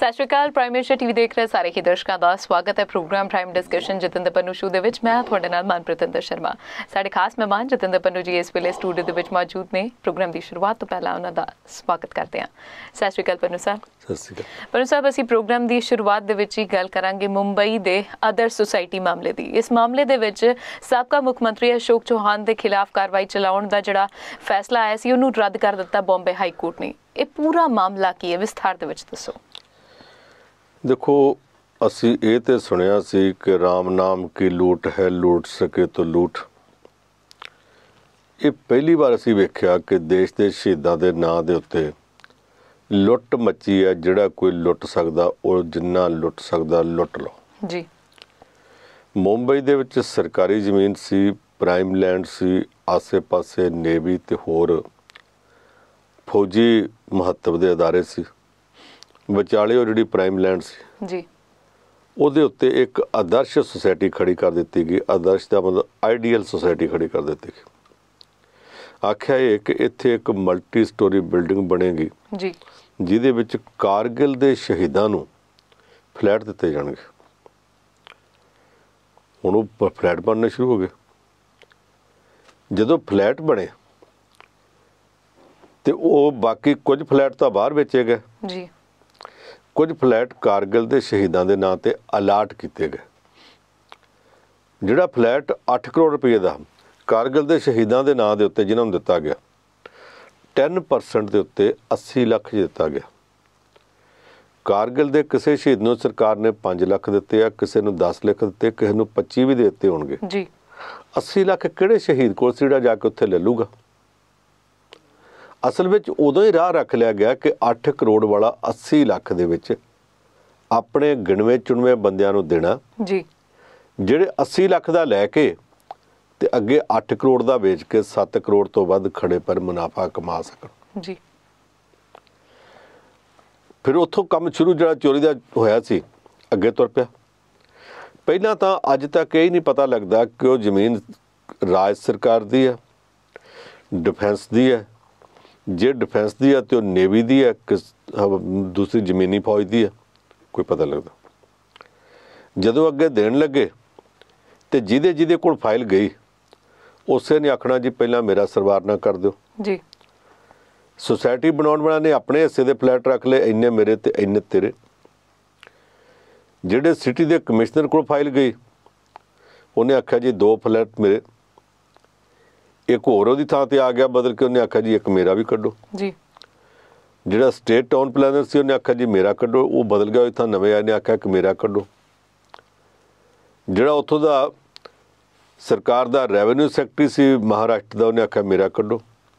सत श्री अकाल। Prime minister TV देख रहे सारे ही दर्शकों का स्वागत है program prime discussion Jatinder Pannu show दे विच। मैं तुहाडे नाल मनप्रीत शर्मा। साडे खास मेहमान जतिंदर पन्नू जी इस वेले स्टूडियो दे विच मौजूद ने। प्रोग्राम की शुरुआत तो पहला उन्हां दा स्वागत करते हैं। सत श्री अकाल पन्नू साहब। सत श्री अकाल पन्नू साहब, असीं प्रोग्राम की शुरुआत दे विच ही गल करांगे मुंबई दे आदर्श सोसाइटी मामले की। इस मामले दे विच साबका मुख मंत्री अशोक चौहान के खिलाफ कार्रवाई चलाउण दा जिहड़ा फैसला आया सी उहनूं रद्द कर दिता बॉम्बे हाई कोर्ट ने। ये पूरा मामला की है, विस्तार दे विच दसो। देखो, असी ये तो सुनिया सी कि राम नाम की लूट है, लूट सके तो लूट। ये पहली बार असी वेख्या कि देश के शहीदों के नाँ के उत्ते लुट मची है। जिहड़ा कोई लुट सकदा वो जिन्ना लुट सकदा लुट लो जी। मुंबई दे विच सरकारी जमीन सी, प्राइम लैंड सी, आसे पासे नेवी ते होर फौजी महत्व के अदारे सी। विचाले वो जिहड़ी प्राइम लैंड सी जी, ਉਹਦੇ ਉੱਤੇ एक आदर्श सोसाइटी खड़ी कर दी गई। आदर्श का मतलब आइडियल सोसाइटी खड़ी कर दी गई। आख्या ये कि इत्थे एक मल्टी स्टोरी बिल्डिंग बनेगी जी, जिहदे विच कारगिल के शहीदों नूं फ्लैट दिते जाणगे। हुण वो फ्लैट बनने शुरू हो गए। जदों फ्लैट बने तो वो बाकी कुछ फ्लैट तो बाहर बेचे गए जी, कुछ फ्लैट कारगिल के शहीदों के नाँ ते अलाट किए गए। जिहड़ा फ्लैट 8 करोड़ रुपये का कारगिल के शहीदों के नाँ के उत्ते जिन्होंने दिता गया, 10% के उत्ते 80 लाख दिता गया। कारगिल के किसी शहीद नूं सरकार ने 5 लाख दिते आ, किसी नूं 10 लाख दिते, किसी नूं 25 भी दिते होणगे जी। 80 लाख किहड़े शहीद कोल सी जिहड़ा जाके उत्थे ले लूगा। असल में उदों ही राह रख लिया गया कि 8 करोड़ वाला 80 लाख दे विच अपने गिणवे चुणवे बंदियां नूं देना जी, ਜਿਹੜੇ 80 ਲੱਖ ਦਾ ਲੈ ਕੇ ਤੇ ਅੱਗੇ 8 ਕਰੋੜ ਦਾ ਵੇਚ ਕੇ 7 ਕਰੋੜ ਤੋਂ ਵੱਧ ਖੜੇ ਪਰ ਮੁਨਾਫਾ ਕਮਾ ਸਕਣ ਜੀ। ਫਿਰ ਉੱਥੋਂ ਕੰਮ ਸ਼ੁਰੂ ਜਿਹੜਾ ਚੋਰੀ ਦਾ ਹੋਇਆ ਸੀ ਅੱਗੇ ਤੁਰ ਪਿਆ। ਪਹਿਲਾਂ ਤਾਂ ਅੱਜ ਤੱਕ ਇਹ ਨਹੀਂ ਪਤਾ ਲੱਗਦਾ ਕਿ ਉਹ ਜ਼ਮੀਨ ਰਾਜ ਸਰਕਾਰ ਦੀ ਹੈ, ਡਿਫੈਂਸ ਦੀ ਹੈ। ਜੇ ਡਿਫੈਂਸ ਦੀ ਹੈ ਤੇ ਉਹ ਨੇਵੀ ਦੀ ਹੈ, ਦੂਸਰੀ ਜ਼ਮੀਨੀ ਫੌਜ ਦੀ ਹੈ, ਕੋਈ ਪਤਾ ਲੱਗਦਾ। ਜਦੋਂ ਅੱਗੇ ਦੇਣ ਲੱਗੇ ਤੇ ਜਿਹਦੇ ਕੋਲ ਫਾਈਲ ਗਈ ਉਸੇ ਨੇ ਆਖਣਾ ਜੀ ਪਹਿਲਾਂ ਮੇਰਾ ਸਰਵਾਰਨਾ ਕਰ ਦਿਓ जी, सोसाइटी बनाउण वालिਆਂ ने अपने हिस्से के फ्लैट रख ले, इन्ने मेरे ते इन्ने तेरे। ਜਿਹੜੇ सिटी के कमिश्नर को फाइल गई उन्हें आख्या जी 2 फ्लैट मेरे, एक होर ਉਹਦੀ ਥਾਂ ਤੇ आ गया बदल के, उन्हें आख्या जी एक मेरा भी कड्डो जी, ਜਿਹੜਾ स्टेट टाउन प्लानर से उन्हें आख्या जी मेरा कड्डो, वो बदल गया, इत्थां नਵੇਂ आए ने आख्या कि मेरा कड्डो। ਜਿਹੜਾ ਉੱਥੋਂ ਦਾ सरकार का रेवन्यू सैकटरी सी महाराष्ट्र का, उन्हें आख्या मेरा कड्डो।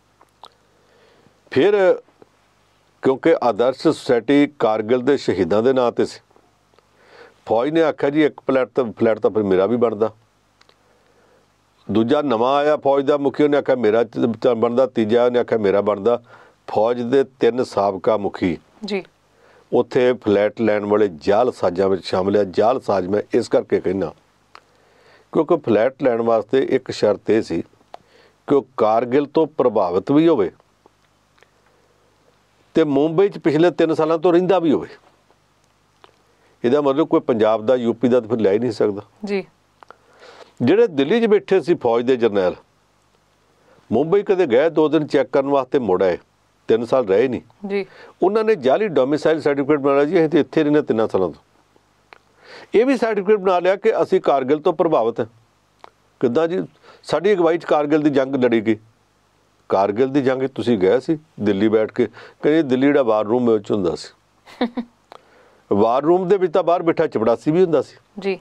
फिर क्योंकि आदर्श सोसाइटी कारगिल के शहीदों के नाँ ते सी, फौज ने आख्या जी एक फ्लैट तो फिर मेरा भी बनता। दूजा नवा आया फौज का मुखी, उन्हें आख्या मेरा बनता। तीजा उन्हें आख्या मेरा बनता। फौज के 3 साबका मुखी जी, उत्थे फ्लैट लैन वाले जाल साजां में शामिल है। जाल साज मैं इस करके कहना क्योंकि फ्लैट लैन वास्ते एक शर्त यह सी कि वो कारगिल तो प्रभावित भी होवे ते मुंबई च पिछले 3 सालों तो रहिंदा भी होवे। इहदा मतलब कोई पंजाब दा यूपी दा तो फिर लै ही नहीं सकदा जी। ਜਿਹੜੇ ਦਿੱਲੀ 'ਚ ਬੈਠੇ ਸੀ फौज ਦੇ जरनैल, मुंबई कदे गए 2 दिन चैक करने वास्ते मुड़ आए, 3 साल रहे नहीं जी, उन्होंने जाली डोमिसाइल सर्टिफिकेट बना लिया जी, ਅਸੀਂ तो ਇੱਥੇ रहने 3 सालों ਤੋਂ। ਇਹ भी सर्टिफिकेट बना लिया कि ਅਸੀਂ कारगिल तो प्रभावित हैं। ਕਿੱਦਾਂ ਜੀ? ਸਾਡੀ ਅਗਵਾਈ 'ਚ कारगिल ਦੀ जंग लड़ी गई। कारगिल ਦੀ जंग ਤੁਸੀਂ ਗਏ ਸੀ ਦਿੱਲੀ ਬੈਠ ਕੇ? ਕਹਿੰਦੇ ਦਿੱਲੀ ਜਿਹੜਾ ਵਾਰ ਰੂਮ ਵਿੱਚ ਹੁੰਦਾ ਸੀ, ਵਾਰ ਰੂਮ ਦੇ ਵਿੱਚ ਤਾਂ ਬਾਹਰ ਬੈਠਾ ਚਪੜਾਸੀ ਵੀ ਹੁੰਦਾ ਸੀ जी,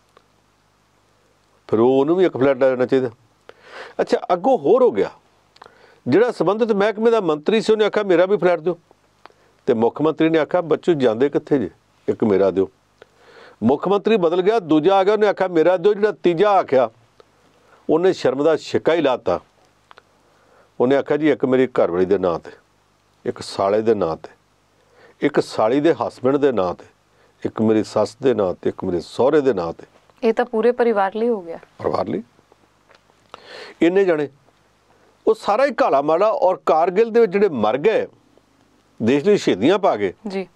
ਫਿਰ ਉਹਨੂੰ ਵੀ ਇੱਕ ਫਲੈਟ ਲੈ ਲੈਣਾ ਚਾਹੀਦਾ। ਅੱਛਾ, ਅੱਗੋਂ ਹੋਰ ਹੋ ਗਿਆ, ਜਿਹੜਾ ਸੰਬੰਧਿਤ ਮਹਿਕਮੇ ਦਾ ਮੰਤਰੀ ਸੀ ਉਹਨੇ ਆਖਿਆ ਮੇਰਾ ਵੀ ਫਲੈਟ ਦਿਓ, ਤੇ ਮੁੱਖ ਮੰਤਰੀ ਨੇ ਆਖਿਆ ਬੱਚੋ ਜਾਂਦੇ ਕਿੱਥੇ ਜੇ, ਇੱਕ ਮੇਰਾ ਦਿਓ। ਮੁੱਖ ਮੰਤਰੀ ਬਦਲ ਗਿਆ, ਦੂਜਾ ਆ ਗਿਆ, ਉਹਨੇ ਆਖਿਆ ਮੇਰਾ ਦਿਓ। ਜਿਹੜਾ ਤੀਜਾ ਆਖਿਆ ਉਹਨੇ ਸ਼ਰਮ ਦਾ ਛਿੱਕਾ ਹੀ ਲਾਤਾ। ਉਹਨੇ ਆਖਿਆ ਜੀ ਇੱਕ ਮੇਰੀ ਘਰਵਾਲੀ ਦੇ ਨਾਂ ਤੇ, ਇੱਕ ਸਾਲੇ ਦੇ ਨਾਂ ਤੇ, ਇੱਕ ਸਾਲੀ ਦੇ ਹਸਬੈਂਡ ਦੇ ਨਾਂ ਤੇ, ਇੱਕ ਮੇਰੀ ਸੱਸ ਦੇ ਨਾਂ ਤੇ, ਇੱਕ ਮੇਰੇ ਸਹੁਰੇ ਦੇ ਨਾਂ ਤੇ। ये तो पूरे परिवार लिए हो गया। परिवार ਲਈ ਇੰਨੇ ਜਾਣੇ ਉਹ ਸਾਰਾ ਹੀ ਕਾਲਾ ਮਾੜਾ। ਔਰ ਕਾਰਗਿਲ ਦੇ ਵਿੱਚ ਜਿਹੜੇ ਮਰ ਗਏ, ਦੇਸ਼ ਲਈ ਸ਼ਹੀਦੀਆਂ ਪਾ ਗਏ, जी,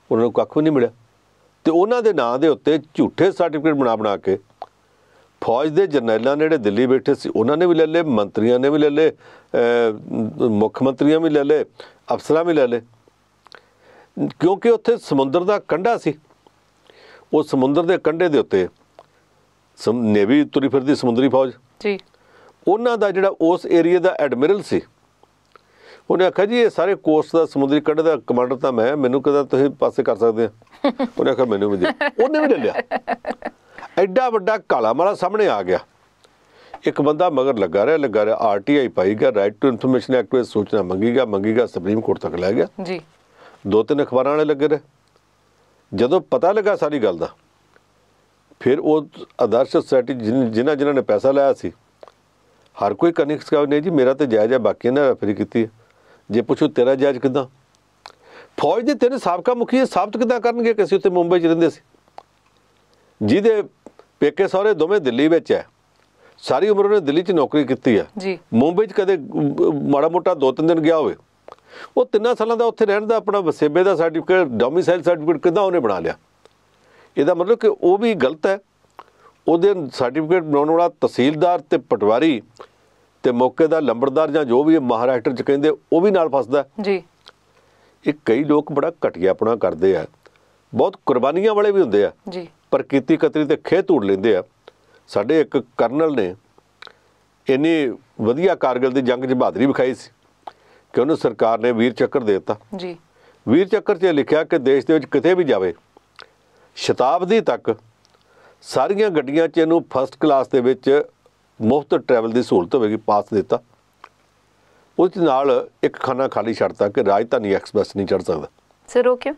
ਉਹਨਾਂ ਨੂੰ ਕੱਖ ਵੀ ਨਹੀਂ ਮਿਲਿਆ। ਤੇ ਉਹਨਾਂ ਦੇ ਨਾਂ ਦੇ ਉੱਤੇ ਝੂਠੇ ਸਰਟੀਫਿਕੇਟ ਬਣਾ ਕੇ ਫੌਜ ਦੇ ਜਰਨੈਲਾਂ ਨੇ ਜਿਹੜੇ ਦਿੱਲੀ ਬੈਠੇ ਸੀ ਉਹਨਾਂ ਨੇ ਵੀ ਲੈ ਲਏ, ਮੰਤਰੀਆਂ ਨੇ ਵੀ ਲੈ ਲਏ, ਮੁੱਖ ਮੰਤਰੀਆਂ ਵੀ ਲੈ ਲਏ, ਅਫਸਰਾਂ ਵੀ ਲੈ ਲਏ, ਕਿਉਂਕਿ ਉੱਥੇ ਸਮੁੰਦਰ ਦਾ ਕੰਢਾ ਸੀ। ਉਹ ਸਮੁੰਦਰ ਦੇ ਕੰਢੇ ਦੇ ਉੱਤੇ ਨੇਵੀ ਤੁਰੀ ਫਿਰਦੀ ਸਮੁੰਦਰੀ ਫੌਜ ਜੀ, ਉਹਨਾਂ ਦਾ ਜਿਹੜਾ ਉਸ ਏਰੀਏ ਦਾ ਐਡਮਿਰਲ ਸੀ, ਉਹਨੇ ਆਖਿਆ ਜੀ ਇਹ ਸਾਰੇ ਕੋਸਟ ਦਾ ਸਮੁੰਦਰੀ ਕੰਢੇ ਦਾ ਕਮਾਂਡਰ ਤਾਂ ਮੈਂ, ਮੈਨੂੰ ਕਹਿੰਦਾ ਤੁਸੀਂ ਪਾਸੇ ਕਰ ਸਕਦੇ ਆ। ਉਹਨੇ ਆਖਿਆ ਮੈਨੂੰ ਵੀ ਦੇ, ਉਹਨੇ ਵੀ ਲੈ ਲਿਆ। ਐਡਾ ਵੱਡਾ ਕਾਲਾ ਮਾਲਾ ਸਾਹਮਣੇ ਆ ਗਿਆ। ਇੱਕ ਬੰਦਾ ਮਗਰ ਲੱਗਾ ਰਿਹਾ, RTI ਪਾਈ ਗਿਆ, ਰਾਈਟ ਟੂ ਇਨਫੋਰਮੇਸ਼ਨ ਐਕਟ ਵਿੱਚ ਸੂਚਨਾ ਮੰਗੀ ਗਿਆ, ਸੁਪਰੀਮ ਕੋਰਟ ਤੱਕ ਲੈ ਗਿਆ ਜੀ। 2-3 ਅਖਬਾਰਾਂ ਵਾਲੇ ਲੱਗੇ ਰਹੇ। ਜਦੋਂ ਪਤਾ ਲੱਗਾ ਸਾਰੀ ਗੱਲ ਦਾ, ਫਿਰ ਉਹ ਆਦਰਸ਼ ਸੁਸਾਇਟੀ ਜਿਨ੍ਹਾਂ ਨੇ ਪੈਸਾ ਲਾਇਆ ਸੀ, ਹਰ ਕੋਈ ਕਰਨੀ ਸਕਾਵ ਨਹੀਂ ਜੀ ਮੇਰਾ ਤਾਂ ਜਾਇਜ਼ ਹੈ, ਬਾਕੀ ਨੇ ਰੈਫਰੀ ਕੀਤੀ ਹੈ। ਜੇ ਪੁੱਛੋ ਤੇਰਾ ਜਾਇਜ਼ ਕਿੱਦਾਂ? ਫੌਜ ਦੇ 3 ਸਾਬਕਾ ਮੁਖੀ ਸਾਬਤ ਕਿੱਦਾਂ ਕਰਨਗੇ ਕਿ ਅਸੀਂ ਉੱਥੇ ਮੁੰਬਈ 'ਚ ਰਹਿੰਦੇ ਸੀ, ਜਿਹਦੇ ਪੇਕੇ ਸਹੁਰੇ ਦੋਵੇਂ ਦਿੱਲੀ ਵਿੱਚ ਹੈ, ਸਾਰੀ ਉਮਰ ਉਹਨੇ ਦਿੱਲੀ 'ਚ ਨੌਕਰੀ ਕੀਤੀ ਹੈ, ਮੁੰਬਈ 'ਚ ਕਦੇ ਮਾੜਾ ਮੋਟਾ 2-3 ਦਿਨ ਗਿਆ ਹੋਵੇ। ਉਹ 3 ਸਾਲਾਂ ਦਾ ਉੱਥੇ ਰਹਿਣ ਦਾ ਆਪਣਾ ਵਸੇਬੇ ਦਾ ਸਰਟੀਫਿਕੇਟ, ਡੋਮਿਸਾਈਲ ਸਰਟੀਫਿਕੇਟ ਕਿੱਦਾਂ ਉਹਨੇ ਬਣਾ ਲਿਆ? ਇਹਦਾ ਮਤਲਬ ਕਿ ਉਹ ਵੀ ਗਲਤ ਹੈ। ਉਹਦੇ ਸਰਟੀਫਿਕੇਟ ਬਣਾਉਣ ਵਾਲਾ ਤਹਿਸੀਲਦਾਰ ਤੇ ਪਟਵਾਰੀ ਤੇ ਮੌਕੇ ਦਾ ਲੰਬੜਦਾਰ ਜਾਂ ਜੋ ਵੀ ਮਹਾਰਾਸ਼ਟਰ 'ਚ ਕਹਿੰਦੇ, ਉਹ ਵੀ ਨਾਲ ਫਸਦਾ ਜੀ। ਇਹ ਕਈ ਲੋਕ ਬੜਾ ਘਟੀਆਪਣਾ ਕਰਦੇ ਆ, ਬਹੁਤ ਕੁਰਬਾਨੀਆਂ ਵਾਲੇ ਵੀ ਹੁੰਦੇ ਆ ਜੀ, ਪਰ ਕੀਤੀ ਕਤਰੀ ਤੇ ਖੇਹ ਧੂੜ ਲੈਂਦੇ ਆ। ਸਾਡੇ ਇੱਕ ਕਰਨਲ ਨੇ ਇੰਨੀ ਵਧੀਆ ਕਾਰਗਿਲ ਦੀ ਜੰਗ 'ਚ ਬਹਾਦਰੀ ਵਿਖਾਈ ਸੀ ਕਿ ਉਹਨੂੰ ਸਰਕਾਰ ਨੇ ਵੀਰ ਚੱਕਰ ਦੇ ਦਿੱਤਾ ਜੀ। ਵੀਰ ਚੱਕਰ 'ਚ ਲਿਖਿਆ ਕਿ ਦੇਸ਼ ਦੇ ਵਿੱਚ ਕਿਤੇ ਵੀ ਜਾਵੇ, ਸ਼ਤਾਬਦੀ ਤੱਕ ਸਾਰੀਆਂ ਗੱਡੀਆਂ 'ਚ ਇਹਨੂੰ ਫਸਟ ਕਲਾਸ ਦੇ ਵਿੱਚ ਮੁਫਤ ਟਰੈਵਲ ਦੀ ਸਹੂਲਤ ਹੋਵੇਗੀ, ਪਾਸ ਦਿੱਤਾ। ਉਸ ਨਾਲ ਇੱਕ ਖਾਨਾ ਖਾਲੀ ਛੱਡਤਾ ਕਿ ਰਾਜਧਾਨੀ ਐਕਸਪ੍ਰੈਸ ਨਹੀਂ ਚੜ੍ਹ ਸਕਦਾ। ਸਰ ਉਹ ਕਿਉਂ?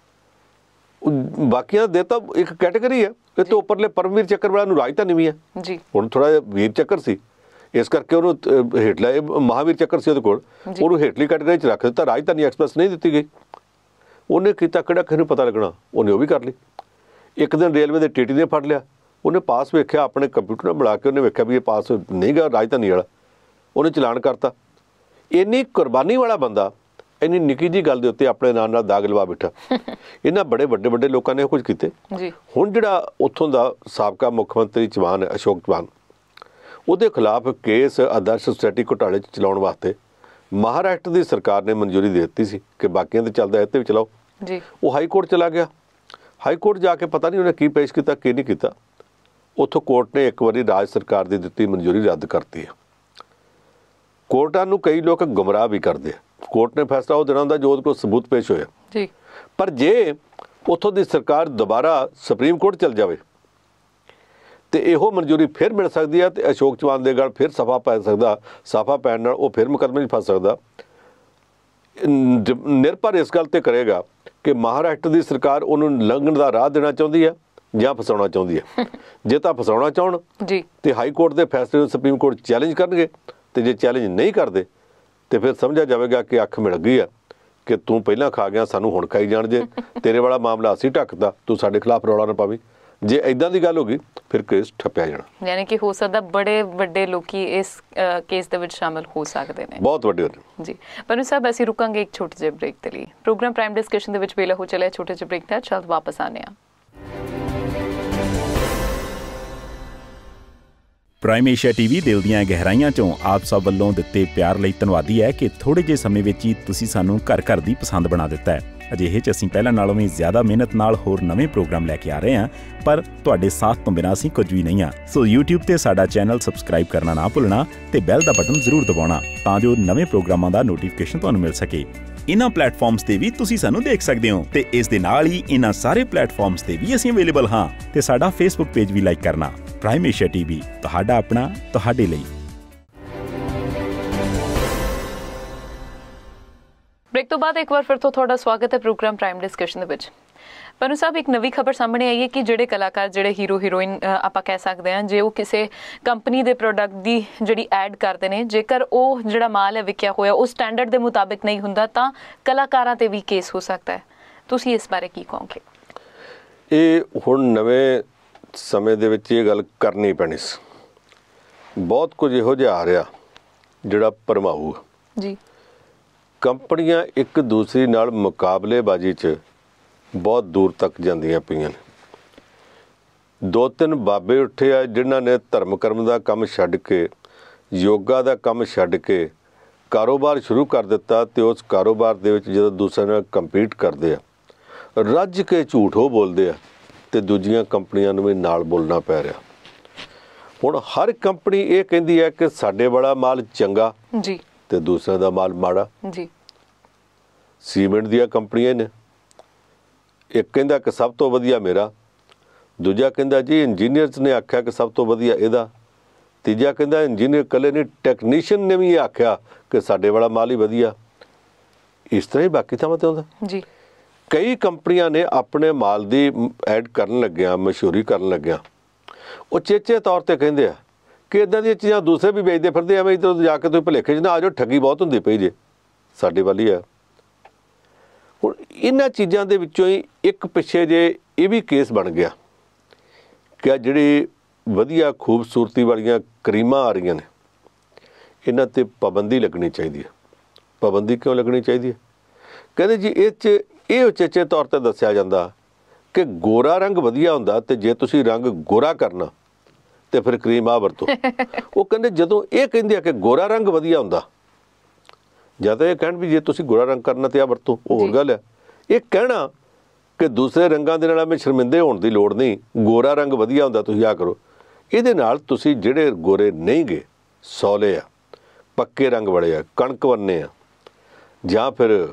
ਬਾਕੀਆਂ ਦੇ ਤਾਂ ਇੱਕ ਕੈਟੇਗਰੀ ਹੈ, ਇਹ ਤੋਂ ਉੱਪਰਲੇ ਪਰਮਵੀਰ ਚੱਕਰ ਵਾਲਾ ਨੂੰ ਰਾਜਧਾਨੀ ਵੀ ਹੈ ਜੀ। ਹੁਣ ਥੋੜ੍ਹਾ ਜਿਹਾ ਵੀਰ ਚੱਕਰ ਸੀ, ਇਸ ਕਰਕੇ ਉਹਨੂੰ ਹੇਠਲਾ, ਇਹ ਮਹਾਵੀਰ ਚੱਕਰ ਸੀ ਉਹਦੇ ਕੋਲ, ਉਹਨੂੰ ਹੇਠਲੀ ਕੈਟੇਗਰੀ 'ਚ ਰੱਖ ਦਿੱਤਾ। ਰਾਜਧਾਨੀ ਐਕਸਪ੍ਰੈਸ ਨਹੀਂ ਦਿੱਤੀ ਗਈ। ਉਹਨੇ ਕੀਤਾ ਕਿਹੜਾ, ਕਿਸੇ ਨੂੰ ਪਤਾ ਲੱਗਣਾ, ਉਹਨੇ ਉਹ ਵੀ ਕਰ ਲਈ। ਇੱਕ ਦਿਨ ਰੇਲਵੇ ਦੇ TT ਨੇ ਫੜ ਲਿਆ, ਉਹਨੇ ਪਾਸ ਵੇਖਿਆ, ਆਪਣੇ ਕੰਪਿਊਟਰ ਨਾਲ ਬੁਲਾ ਕੇ ਉਹਨੇ ਵੇਖਿਆ ਵੀ ਇਹ ਪਾਸ ਨਹੀਂ ਗਾ ਰਾਜਧਾਨੀ ਵਾਲਾ, ਉਹਨੇ ਚਲਾਨ ਕਰਤਾ। ਇੰਨੀ ਕੁਰਬਾਨੀ ਵਾਲਾ ਬੰਦਾ ਇੰਨੀ ਨਿੱਕੀ ਜਿਹੀ ਗੱਲ ਦੇ ਉੱਤੇ ਆਪਣੇ ਨਾਲ ਦਾਗ ਲਵਾ ਬੈਠਾ। ਇਹਨਾਂ ਬੜੇ ਵੱਡੇ ਲੋਕਾਂ ਨੇ ਕੁਝ ਕੀਤੇ। ਹੁਣ ਜਿਹੜਾ ਉੱਥੋਂ ਦਾ ਸਾਬਕਾ ਮੁੱਖ ਮੰਤਰੀ ਚੌਹਾਨ ਹੈ, ਅਸ਼ੋਕ ਚੌਹਾਨ, ਉਹਦੇ ਖਿਲਾਫ ਕੇਸ ਆਦਰਸ਼ ਸੁਸਾਇਟੀ ਘੁਟਾਲੇ 'ਚ ਚਲਾਉਣ ਵਾਸਤੇ ਮਹਾਰਾਸ਼ਟਰ ਦੀ ਸਰਕਾਰ ਨੇ ਮਨਜ਼ੂਰੀ ਦੇ ਦਿੱਤੀ ਸੀ ਕਿ ਬਾਕੀਆਂ ਤੇ ਚੱਲਦਾ ਇਹ 'ਤੇ ਵੀ ਚਲਾਓ ਜੀ। ਉਹ ਹਾਈ ਕੋਰਟ ਚਲਾ ਗਿਆ। ਹਾਈ ਕੋਰਟ ਜਾ ਕੇ ਪਤਾ ਨਹੀਂ ਉਹਨੇ ਕੀ ਪੇਸ਼ ਕੀਤਾ, ਕੀ ਨਹੀਂ ਕੀਤਾ। ਉੱਥੋਂ ਕੋਰਟ ਨੇ ਇੱਕ ਵਾਰੀ ਰਾਜ ਸਰਕਾਰ ਦੀ ਦਿੱਤੀ ਮਨਜ਼ੂਰੀ ਰੱਦ ਕਰਤੀ ਹੈ। ਕੋਰਟਾਂ ਨੂੰ ਕਈ ਲੋਕ ਗੁੰਮਰਾਹ ਵੀ ਕਰਦੇ ਆ। ਕੋਰਟ ਨੇ ਫੈਸਲਾ ਉਹ ਦੇਣਾ ਹੁੰਦਾ ਜੋ ਉਹਦੇ ਕੋਲ ਸਬੂਤ ਪੇਸ਼ ਹੋਇਆ ਜੀ। ਪਰ ਜੇ ਉੱਥੋਂ ਦੀ ਸਰਕਾਰ ਦੁਬਾਰਾ ਸੁਪਰੀਮ ਕੋਰਟ ਚਲ ਜਾਵੇ ਤੇ ਇਹੋ ਮਨਜ਼ੂਰੀ ਫਿਰ ਮਿਲ ਸਕਦੀ ਹੈ ਤੇ ਅਸ਼ੋਕ ਚੌਹਾਨ ਦੇ ਗਲ ਫਿਰ ਸਫਾ ਪੈ ਸਕਦਾ। ਸਫਾ ਪੈਣ ਨਾਲ ਉਹ ਫਿਰ ਮੁਕੱਦਮੇ 'ਚ ਫਸ ਸਕਦਾ। ਨਿਰਭਰ ਇਸ ਗੱਲ ਤੇ ਕਰੇਗਾ ਕਿ ਮਹਾਰਾਸ਼ਟਰ ਦੀ ਸਰਕਾਰ ਉਹਨੂੰ ਲੰਘਣ ਦਾ ਰਾਹ ਦੇਣਾ ਚਾਹੁੰਦੀ ਹੈ ਜਾਂ ਫਸਾਉਣਾ ਚਾਹੁੰਦੀ ਹੈ। ਜੇ ਤਾਂ ਫਸਾਉਣਾ ਚਾਹਣ ਜੀ ਤੇ ਹਾਈ ਕੋਰਟ ਦੇ ਫੈਸਲੇ ਨੂੰ ਸੁਪਰੀਮ ਕੋਰਟ ਚੈਲੰਜ ਕਰਨਗੇ, ਤੇ ਜੇ ਚੈਲੰਜ ਨਹੀਂ ਕਰਦੇ ਤੇ ਫਿਰ ਸਮਝਿਆ ਜਾਵੇਗਾ ਕਿ ਅੱਖ ਮਿਲ ਗਈ ਆ ਕਿ ਤੂੰ ਪਹਿਲਾਂ ਖਾ ਗਿਆ, ਸਾਨੂੰ ਹੁਣ ਖਾਈ ਜਾਣ ਜੇ, ਤੇਰੇ ਵਾਲਾ ਮਾਮਲਾ ਅਸੀਂ ਢੱਕਦਾ, ਤੂੰ ਸਾਡੇ ਖਿਲਾਫ ਰੌਲਾ ਨਾ ਪਾਵੀਂ। ਜੇ ਇਦਾਂ ਦੀ ਗੱਲ ਹੋ ਗਈ ਫਿਰ ਕੇਸ ਠੱਪਿਆ ਜਾਣਾ। ਯਾਨੀ ਕਿ ਹੋ ਸਕਦਾ ਬੜੇ ਵੱਡੇ ਲੋਕੀ ਇਸ ਕੇਸ ਦੇ ਵਿੱਚ ਸ਼ਾਮਲ ਹੋ ਸਕਦੇ ਨੇ, ਬਹੁਤ ਵੱਡੇ ਜੀ। ਪਨੂ ਸਾਹਿਬ ਅਸੀਂ ਰੁਕਾਂਗੇ ਇੱਕ ਛੋਟੇ ਜਿਹੇ ਬ੍ਰੇਕ ਦੇ ਲਈ। ਪ੍ਰੋਗਰਾਮ ਪ੍ਰਾਈਮ ਡਿਸਕਸ਼ਨ ਦੇ ਵਿੱਚ ਵੇਲਾ ਹੋ ਚੱਲਿਆ ਛੋਟੇ ਜਿਹੇ ਬ੍ਰੇਕ ਦਾ, ਜਲਦ ਵਾਪਸ ਆਉਂਦੇ ਹਾਂ। ਪ੍ਰਾਈਮ ਏਸ਼ੀਆ TV ਦਿਲ ਦੀਆਂ ਗਹਿਰਾਈਆਂ ਚੋਂ ਆਪ ਸਭ ਵੱਲੋਂ ਦਿੱਤੇ ਪਿਆਰ ਲਈ ਧੰਨਵਾਦੀ ਹੈ ਕਿ ਥੋੜੇ ਜਿਹੇ ਸਮੇਂ ਵਿੱਚ ਹੀ ਤੁਸੀਂ ਸਾਨੂੰ ਘਰ ਦੀ ਪਸੰਦ ਬਣਾ ਦਿੱਤਾ ਹੈ। ਅਜਿਹੇ 'ਚ ਅਸੀਂ ਪਹਿਲਾਂ ਨਾਲੋਂ ਵੀ ਜ਼ਿਆਦਾ ਮਿਹਨਤ ਨਾਲ ਹੋਰ ਨਵੇਂ ਪ੍ਰੋਗਰਾਮ ਲੈ ਕੇ ਆ ਰਹੇ ਹਾਂ, ਪਰ ਤੁਹਾਡੇ ਸਾਥ ਤੋਂ ਬਿਨਾਂ ਅਸੀਂ ਕੁਝ ਵੀ ਨਹੀਂ ਹਾਂ। ਸੋ YouTube ਤੇ ਸਾਡਾ ਚੈਨਲ ਸਬਸਕ੍ਰਾਈਬ ਕਰਨਾ ਨਾ ਭੁੱਲਣਾ ਤੇ ਬੈਲ ਦਾ ਬਟਨ ਜ਼ਰੂਰ ਦਬਾਉਣਾ ਤਾਂ ਜੋ ਨਵੇਂ ਪ੍ਰੋਗਰਾਮਾਂ ਦਾ ਨੋਟੀਫਿਕੇਸ਼ਨ ਤੁਹਾਨੂੰ ਮਿਲ ਸਕੇ। ਇਹਨਾਂ ਪਲੇਟਫਾਰਮਸ ਤੇ ਵੀ ਤੁਸੀਂ ਸਾਨੂੰ ਦੇਖ ਸਕਦੇ ਹੋ ਤੇ ਇਸ ਦੇ ਨਾਲ ਹੀ ਇਹਨਾਂ ਸਾਰੇ ਪਲੇਟਫਾਰਮਸ ਤੇ ਵੀ ਅਸੀਂ ਅਵੇਲੇਬਲ ਹਾਂ। ਤੇ ਸਾਡਾ Facebook ਪੇਜ ਵੀ ਲਾਈਕ ਕਰਨਾ। ਪ੍ਰਾਈਮ ਏਸ਼ੀਆ TV, ਤੁਹਾਡਾ ਆਪਣਾ, ਤੁਹਾਡੇ ਲਈ। ਬ੍ਰੇਕ ਤੋਂ ਬਾਅਦ ਇੱਕ ਵਾਰ ਫਿਰ ਤੋਂ ਤੁਹਾਡਾ ਸਵਾਗਤ ਹੈ ਪ੍ਰੋਗਰਾਮ ਪ੍ਰਾਈਮ ਡਿਸਕਸ਼ਨ ਦੇ ਵਿੱਚ। ਪਨੂ ਸਾਹਿਬ, ਇੱਕ ਨਵੀਂ ਖਬਰ ਸਾਹਮਣੇ ਆਈ ਹੈ ਕਿ ਜਿਹੜੇ ਕਲਾਕਾਰ, ਜਿਹੜੇ ਹੀਰੋ ਹੀਰੋਇਨ ਆਪਾਂ ਕਹਿ ਸਕਦੇ ਹਾਂ, ਜੇ ਉਹ ਕਿਸੇ ਕੰਪਨੀ ਦੇ ਪ੍ਰੋਡਕਟ ਦੀ ਜਿਹੜੀ ਐਡ ਕਰਦੇ ਨੇ, ਜੇਕਰ ਉਹ ਜਿਹੜਾ ਮਾਲ ਹੈ ਵਿਕਿਆ ਹੋਇਆ ਉਹ ਸਟੈਂਡਰਡ ਦੇ ਮੁਤਾਬਿਕ ਨਹੀਂ ਹੁੰਦਾ ਤਾਂ ਕਲਾਕਾਰਾਂ ਤੇ ਵੀ ਕੇਸ ਹੋ ਸਕਦਾ ਹੈ। ਤੁਸੀਂ ਇਸ ਬਾਰੇ ਕੀ ਕਹੋਗੇ? ਇਹ ਹੁਣ ਨਵੇਂ ਸਮੇਂ ਦੇ ਵਿੱਚ ਇਹ ਗੱਲ ਕਰਨੀ ਪੈਣੀ ਸੀ। ਬਹੁਤ ਕੁਝ ਇਹੋ ਜਿਹਾ ਆ ਰਿਹਾ ਜਿਹੜਾ ਭਰਮਾਊ ਜੀ। ਕੰਪਨੀਆਂ ਇੱਕ ਦੂਸਰੀ ਨਾਲ ਮੁਕਾਬਲੇਬਾਜ਼ੀ 'ਚ ਬਹੁਤ ਦੂਰ ਤੱਕ ਜਾਂਦੀਆਂ ਪਈਆਂ ਨੇ। 2-3 ਬਾਬੇ ਉੱਠੇ ਆ ਜਿਨ੍ਹਾਂ ਨੇ ਧਰਮ ਕਰਮ ਦਾ ਕੰਮ ਛੱਡ ਕੇ, ਯੋਗਾ ਦਾ ਕੰਮ ਛੱਡ ਕੇ ਕਾਰੋਬਾਰ ਸ਼ੁਰੂ ਕਰ ਦਿੱਤਾ, ਅਤੇ ਉਸ ਕਾਰੋਬਾਰ ਦੇ ਵਿੱਚ ਜਦੋਂ ਦੂਸਰਿਆਂ ਨਾਲ ਕੰਪੀਟ ਕਰਦੇ ਆ, ਰੱਜ ਕੇ ਝੂਠ ਉਹ ਬੋਲਦੇ ਆ, ਅਤੇ ਦੂਜੀਆਂ ਕੰਪਨੀਆਂ ਨੂੰ ਵੀ ਨਾਲ ਬੋਲਣਾ ਪੈ ਰਿਹਾ। ਹੁਣ ਹਰ ਕੰਪਨੀ ਇਹ ਕਹਿੰਦੀ ਹੈ ਕਿ ਸਾਡੇ ਵਾਲਾ ਮਾਲ ਚੰਗਾ ਜੀ ਅਤੇ ਦੂਸਰਿਆਂ ਦਾ ਮਾਲ ਮਾੜਾ ਜੀ। ਸੀਮੈਂਟ ਦੀਆਂ ਕੰਪਨੀਆਂ ਨੇ, ਇੱਕ ਕਹਿੰਦਾ ਕਿ ਸਭ ਤੋਂ ਵਧੀਆ ਮੇਰਾ, ਦੂਜਾ ਕਹਿੰਦਾ ਜੀ ਇੰਜੀਨੀਅਰਸ ਨੇ ਆਖਿਆ ਕਿ ਸਭ ਤੋਂ ਵਧੀਆ ਇਹਦਾ, ਤੀਜਾ ਕਹਿੰਦਾ ਇੰਜੀਨੀਅਰ ਇਕੱਲੇ ਨਹੀਂ, ਟੈਕਨੀਸ਼ੀਅਨ ਨੇ ਵੀ ਇਹ ਆਖਿਆ ਕਿ ਸਾਡੇ ਵਾਲਾ ਮਾਲ ਹੀ ਵਧੀਆ। ਇਸ ਤਰ੍ਹਾਂ ਹੀ ਬਾਕੀ ਥਾਵਾਂ 'ਤੇ ਹੁੰਦਾ ਜੀ। ਕਈ ਕੰਪਨੀਆਂ ਨੇ ਆਪਣੇ ਮਾਲ ਦੀ ਐਡ ਕਰਨ ਲੱਗਿਆ, ਮਸ਼ਹੂਰੀ ਕਰਨ ਲੱਗਿਆ, ਉਹ ਚੇਚੇ ਤੌਰ 'ਤੇ ਕਹਿੰਦੇ ਆ ਕਿ ਇੱਦਾਂ ਦੀਆਂ ਚੀਜ਼ਾਂ ਦੂਸਰੇ ਵੀ ਵੇਚਦੇ ਫਿਰਦੇ, ਐਵੇਂ ਇੱਧਰ ਜਾ ਕੇ ਤੁਸੀਂ ਭੁਲੇਖੇ 'ਚ ਨਾ ਆ ਜਾਓ, ਠੱਗੀ ਬਹੁਤ ਹੁੰਦੀ ਪਈ ਜੇ ਸਾਡੇ ਵੱਲ ਹੀ ਆ। ਹੁਣ ਇਹਨਾਂ ਚੀਜ਼ਾਂ ਦੇ ਵਿੱਚੋਂ ਹੀ ਇੱਕ ਪਿੱਛੇ ਜੇ ਇਹ ਵੀ ਕੇਸ ਬਣ ਗਿਆ ਕਿ ਆ ਜਿਹੜੀ ਵਧੀਆ ਖੂਬਸੂਰਤੀ ਵਾਲੀਆਂ ਕਰੀਮਾਂ ਆ ਰਹੀਆਂ ਨੇ, ਇਹਨਾਂ 'ਤੇ ਪਾਬੰਦੀ ਲੱਗਣੀ ਚਾਹੀਦੀ ਹੈ। ਪਾਬੰਦੀ ਕਿਉਂ ਲੱਗਣੀ ਚਾਹੀਦੀ ਹੈ? ਕਹਿੰਦੇ ਜੀ ਇਹ 'ਚ ਇਹ ਉਚੇਚੇ ਤੌਰ 'ਤੇ ਦੱਸਿਆ ਜਾਂਦਾ ਕਿ ਗੋਰਾ ਰੰਗ ਵਧੀਆ ਹੁੰਦਾ, ਅਤੇ ਜੇ ਤੁਸੀਂ ਰੰਗ ਗੋਰਾ ਕਰਨਾ ਤੇ ਫਿਰ ਕਰੀਮ ਆ ਵਰਤੋ। ਉਹ ਕਹਿੰਦੇ ਜਦੋਂ ਇਹ ਕਹਿੰਦੇ ਆ ਕਿ ਗੋਰਾ ਰੰਗ ਵਧੀਆ ਹੁੰਦਾ, ਜਾਂ ਤਾਂ ਇਹ ਕਹਿਣ ਵੀ ਜੇ ਤੁਸੀਂ ਗੋਰਾ ਰੰਗ ਕਰਨਾ ਤੇ ਆ ਵਰਤੋ, ਉਹ ਹੋਰ ਗੱਲ ਹੈ। ਇਹ ਕਹਿਣਾ ਕਿ ਦੂਸਰੇ ਰੰਗਾਂ ਦੇ ਨਾਲ ਐਵੇਂ ਸ਼ਰਮਿੰਦੇ ਹੋਣ ਦੀ ਲੋੜ ਨਹੀਂ, ਗੋਰਾ ਰੰਗ ਵਧੀਆ ਹੁੰਦਾ ਤੁਸੀਂ ਆ ਕਰੋ, ਇਹਦੇ ਨਾਲ ਤੁਸੀਂ ਜਿਹੜੇ ਗੋਰੇ ਨਹੀਂ ਗੇ, ਸੌਲੇ ਆ, ਪੱਕੇ ਰੰਗ ਵਾਲੇ ਆ, ਕਣਕ ਵਰਨੇ ਆ, ਜਾਂ ਫਿਰ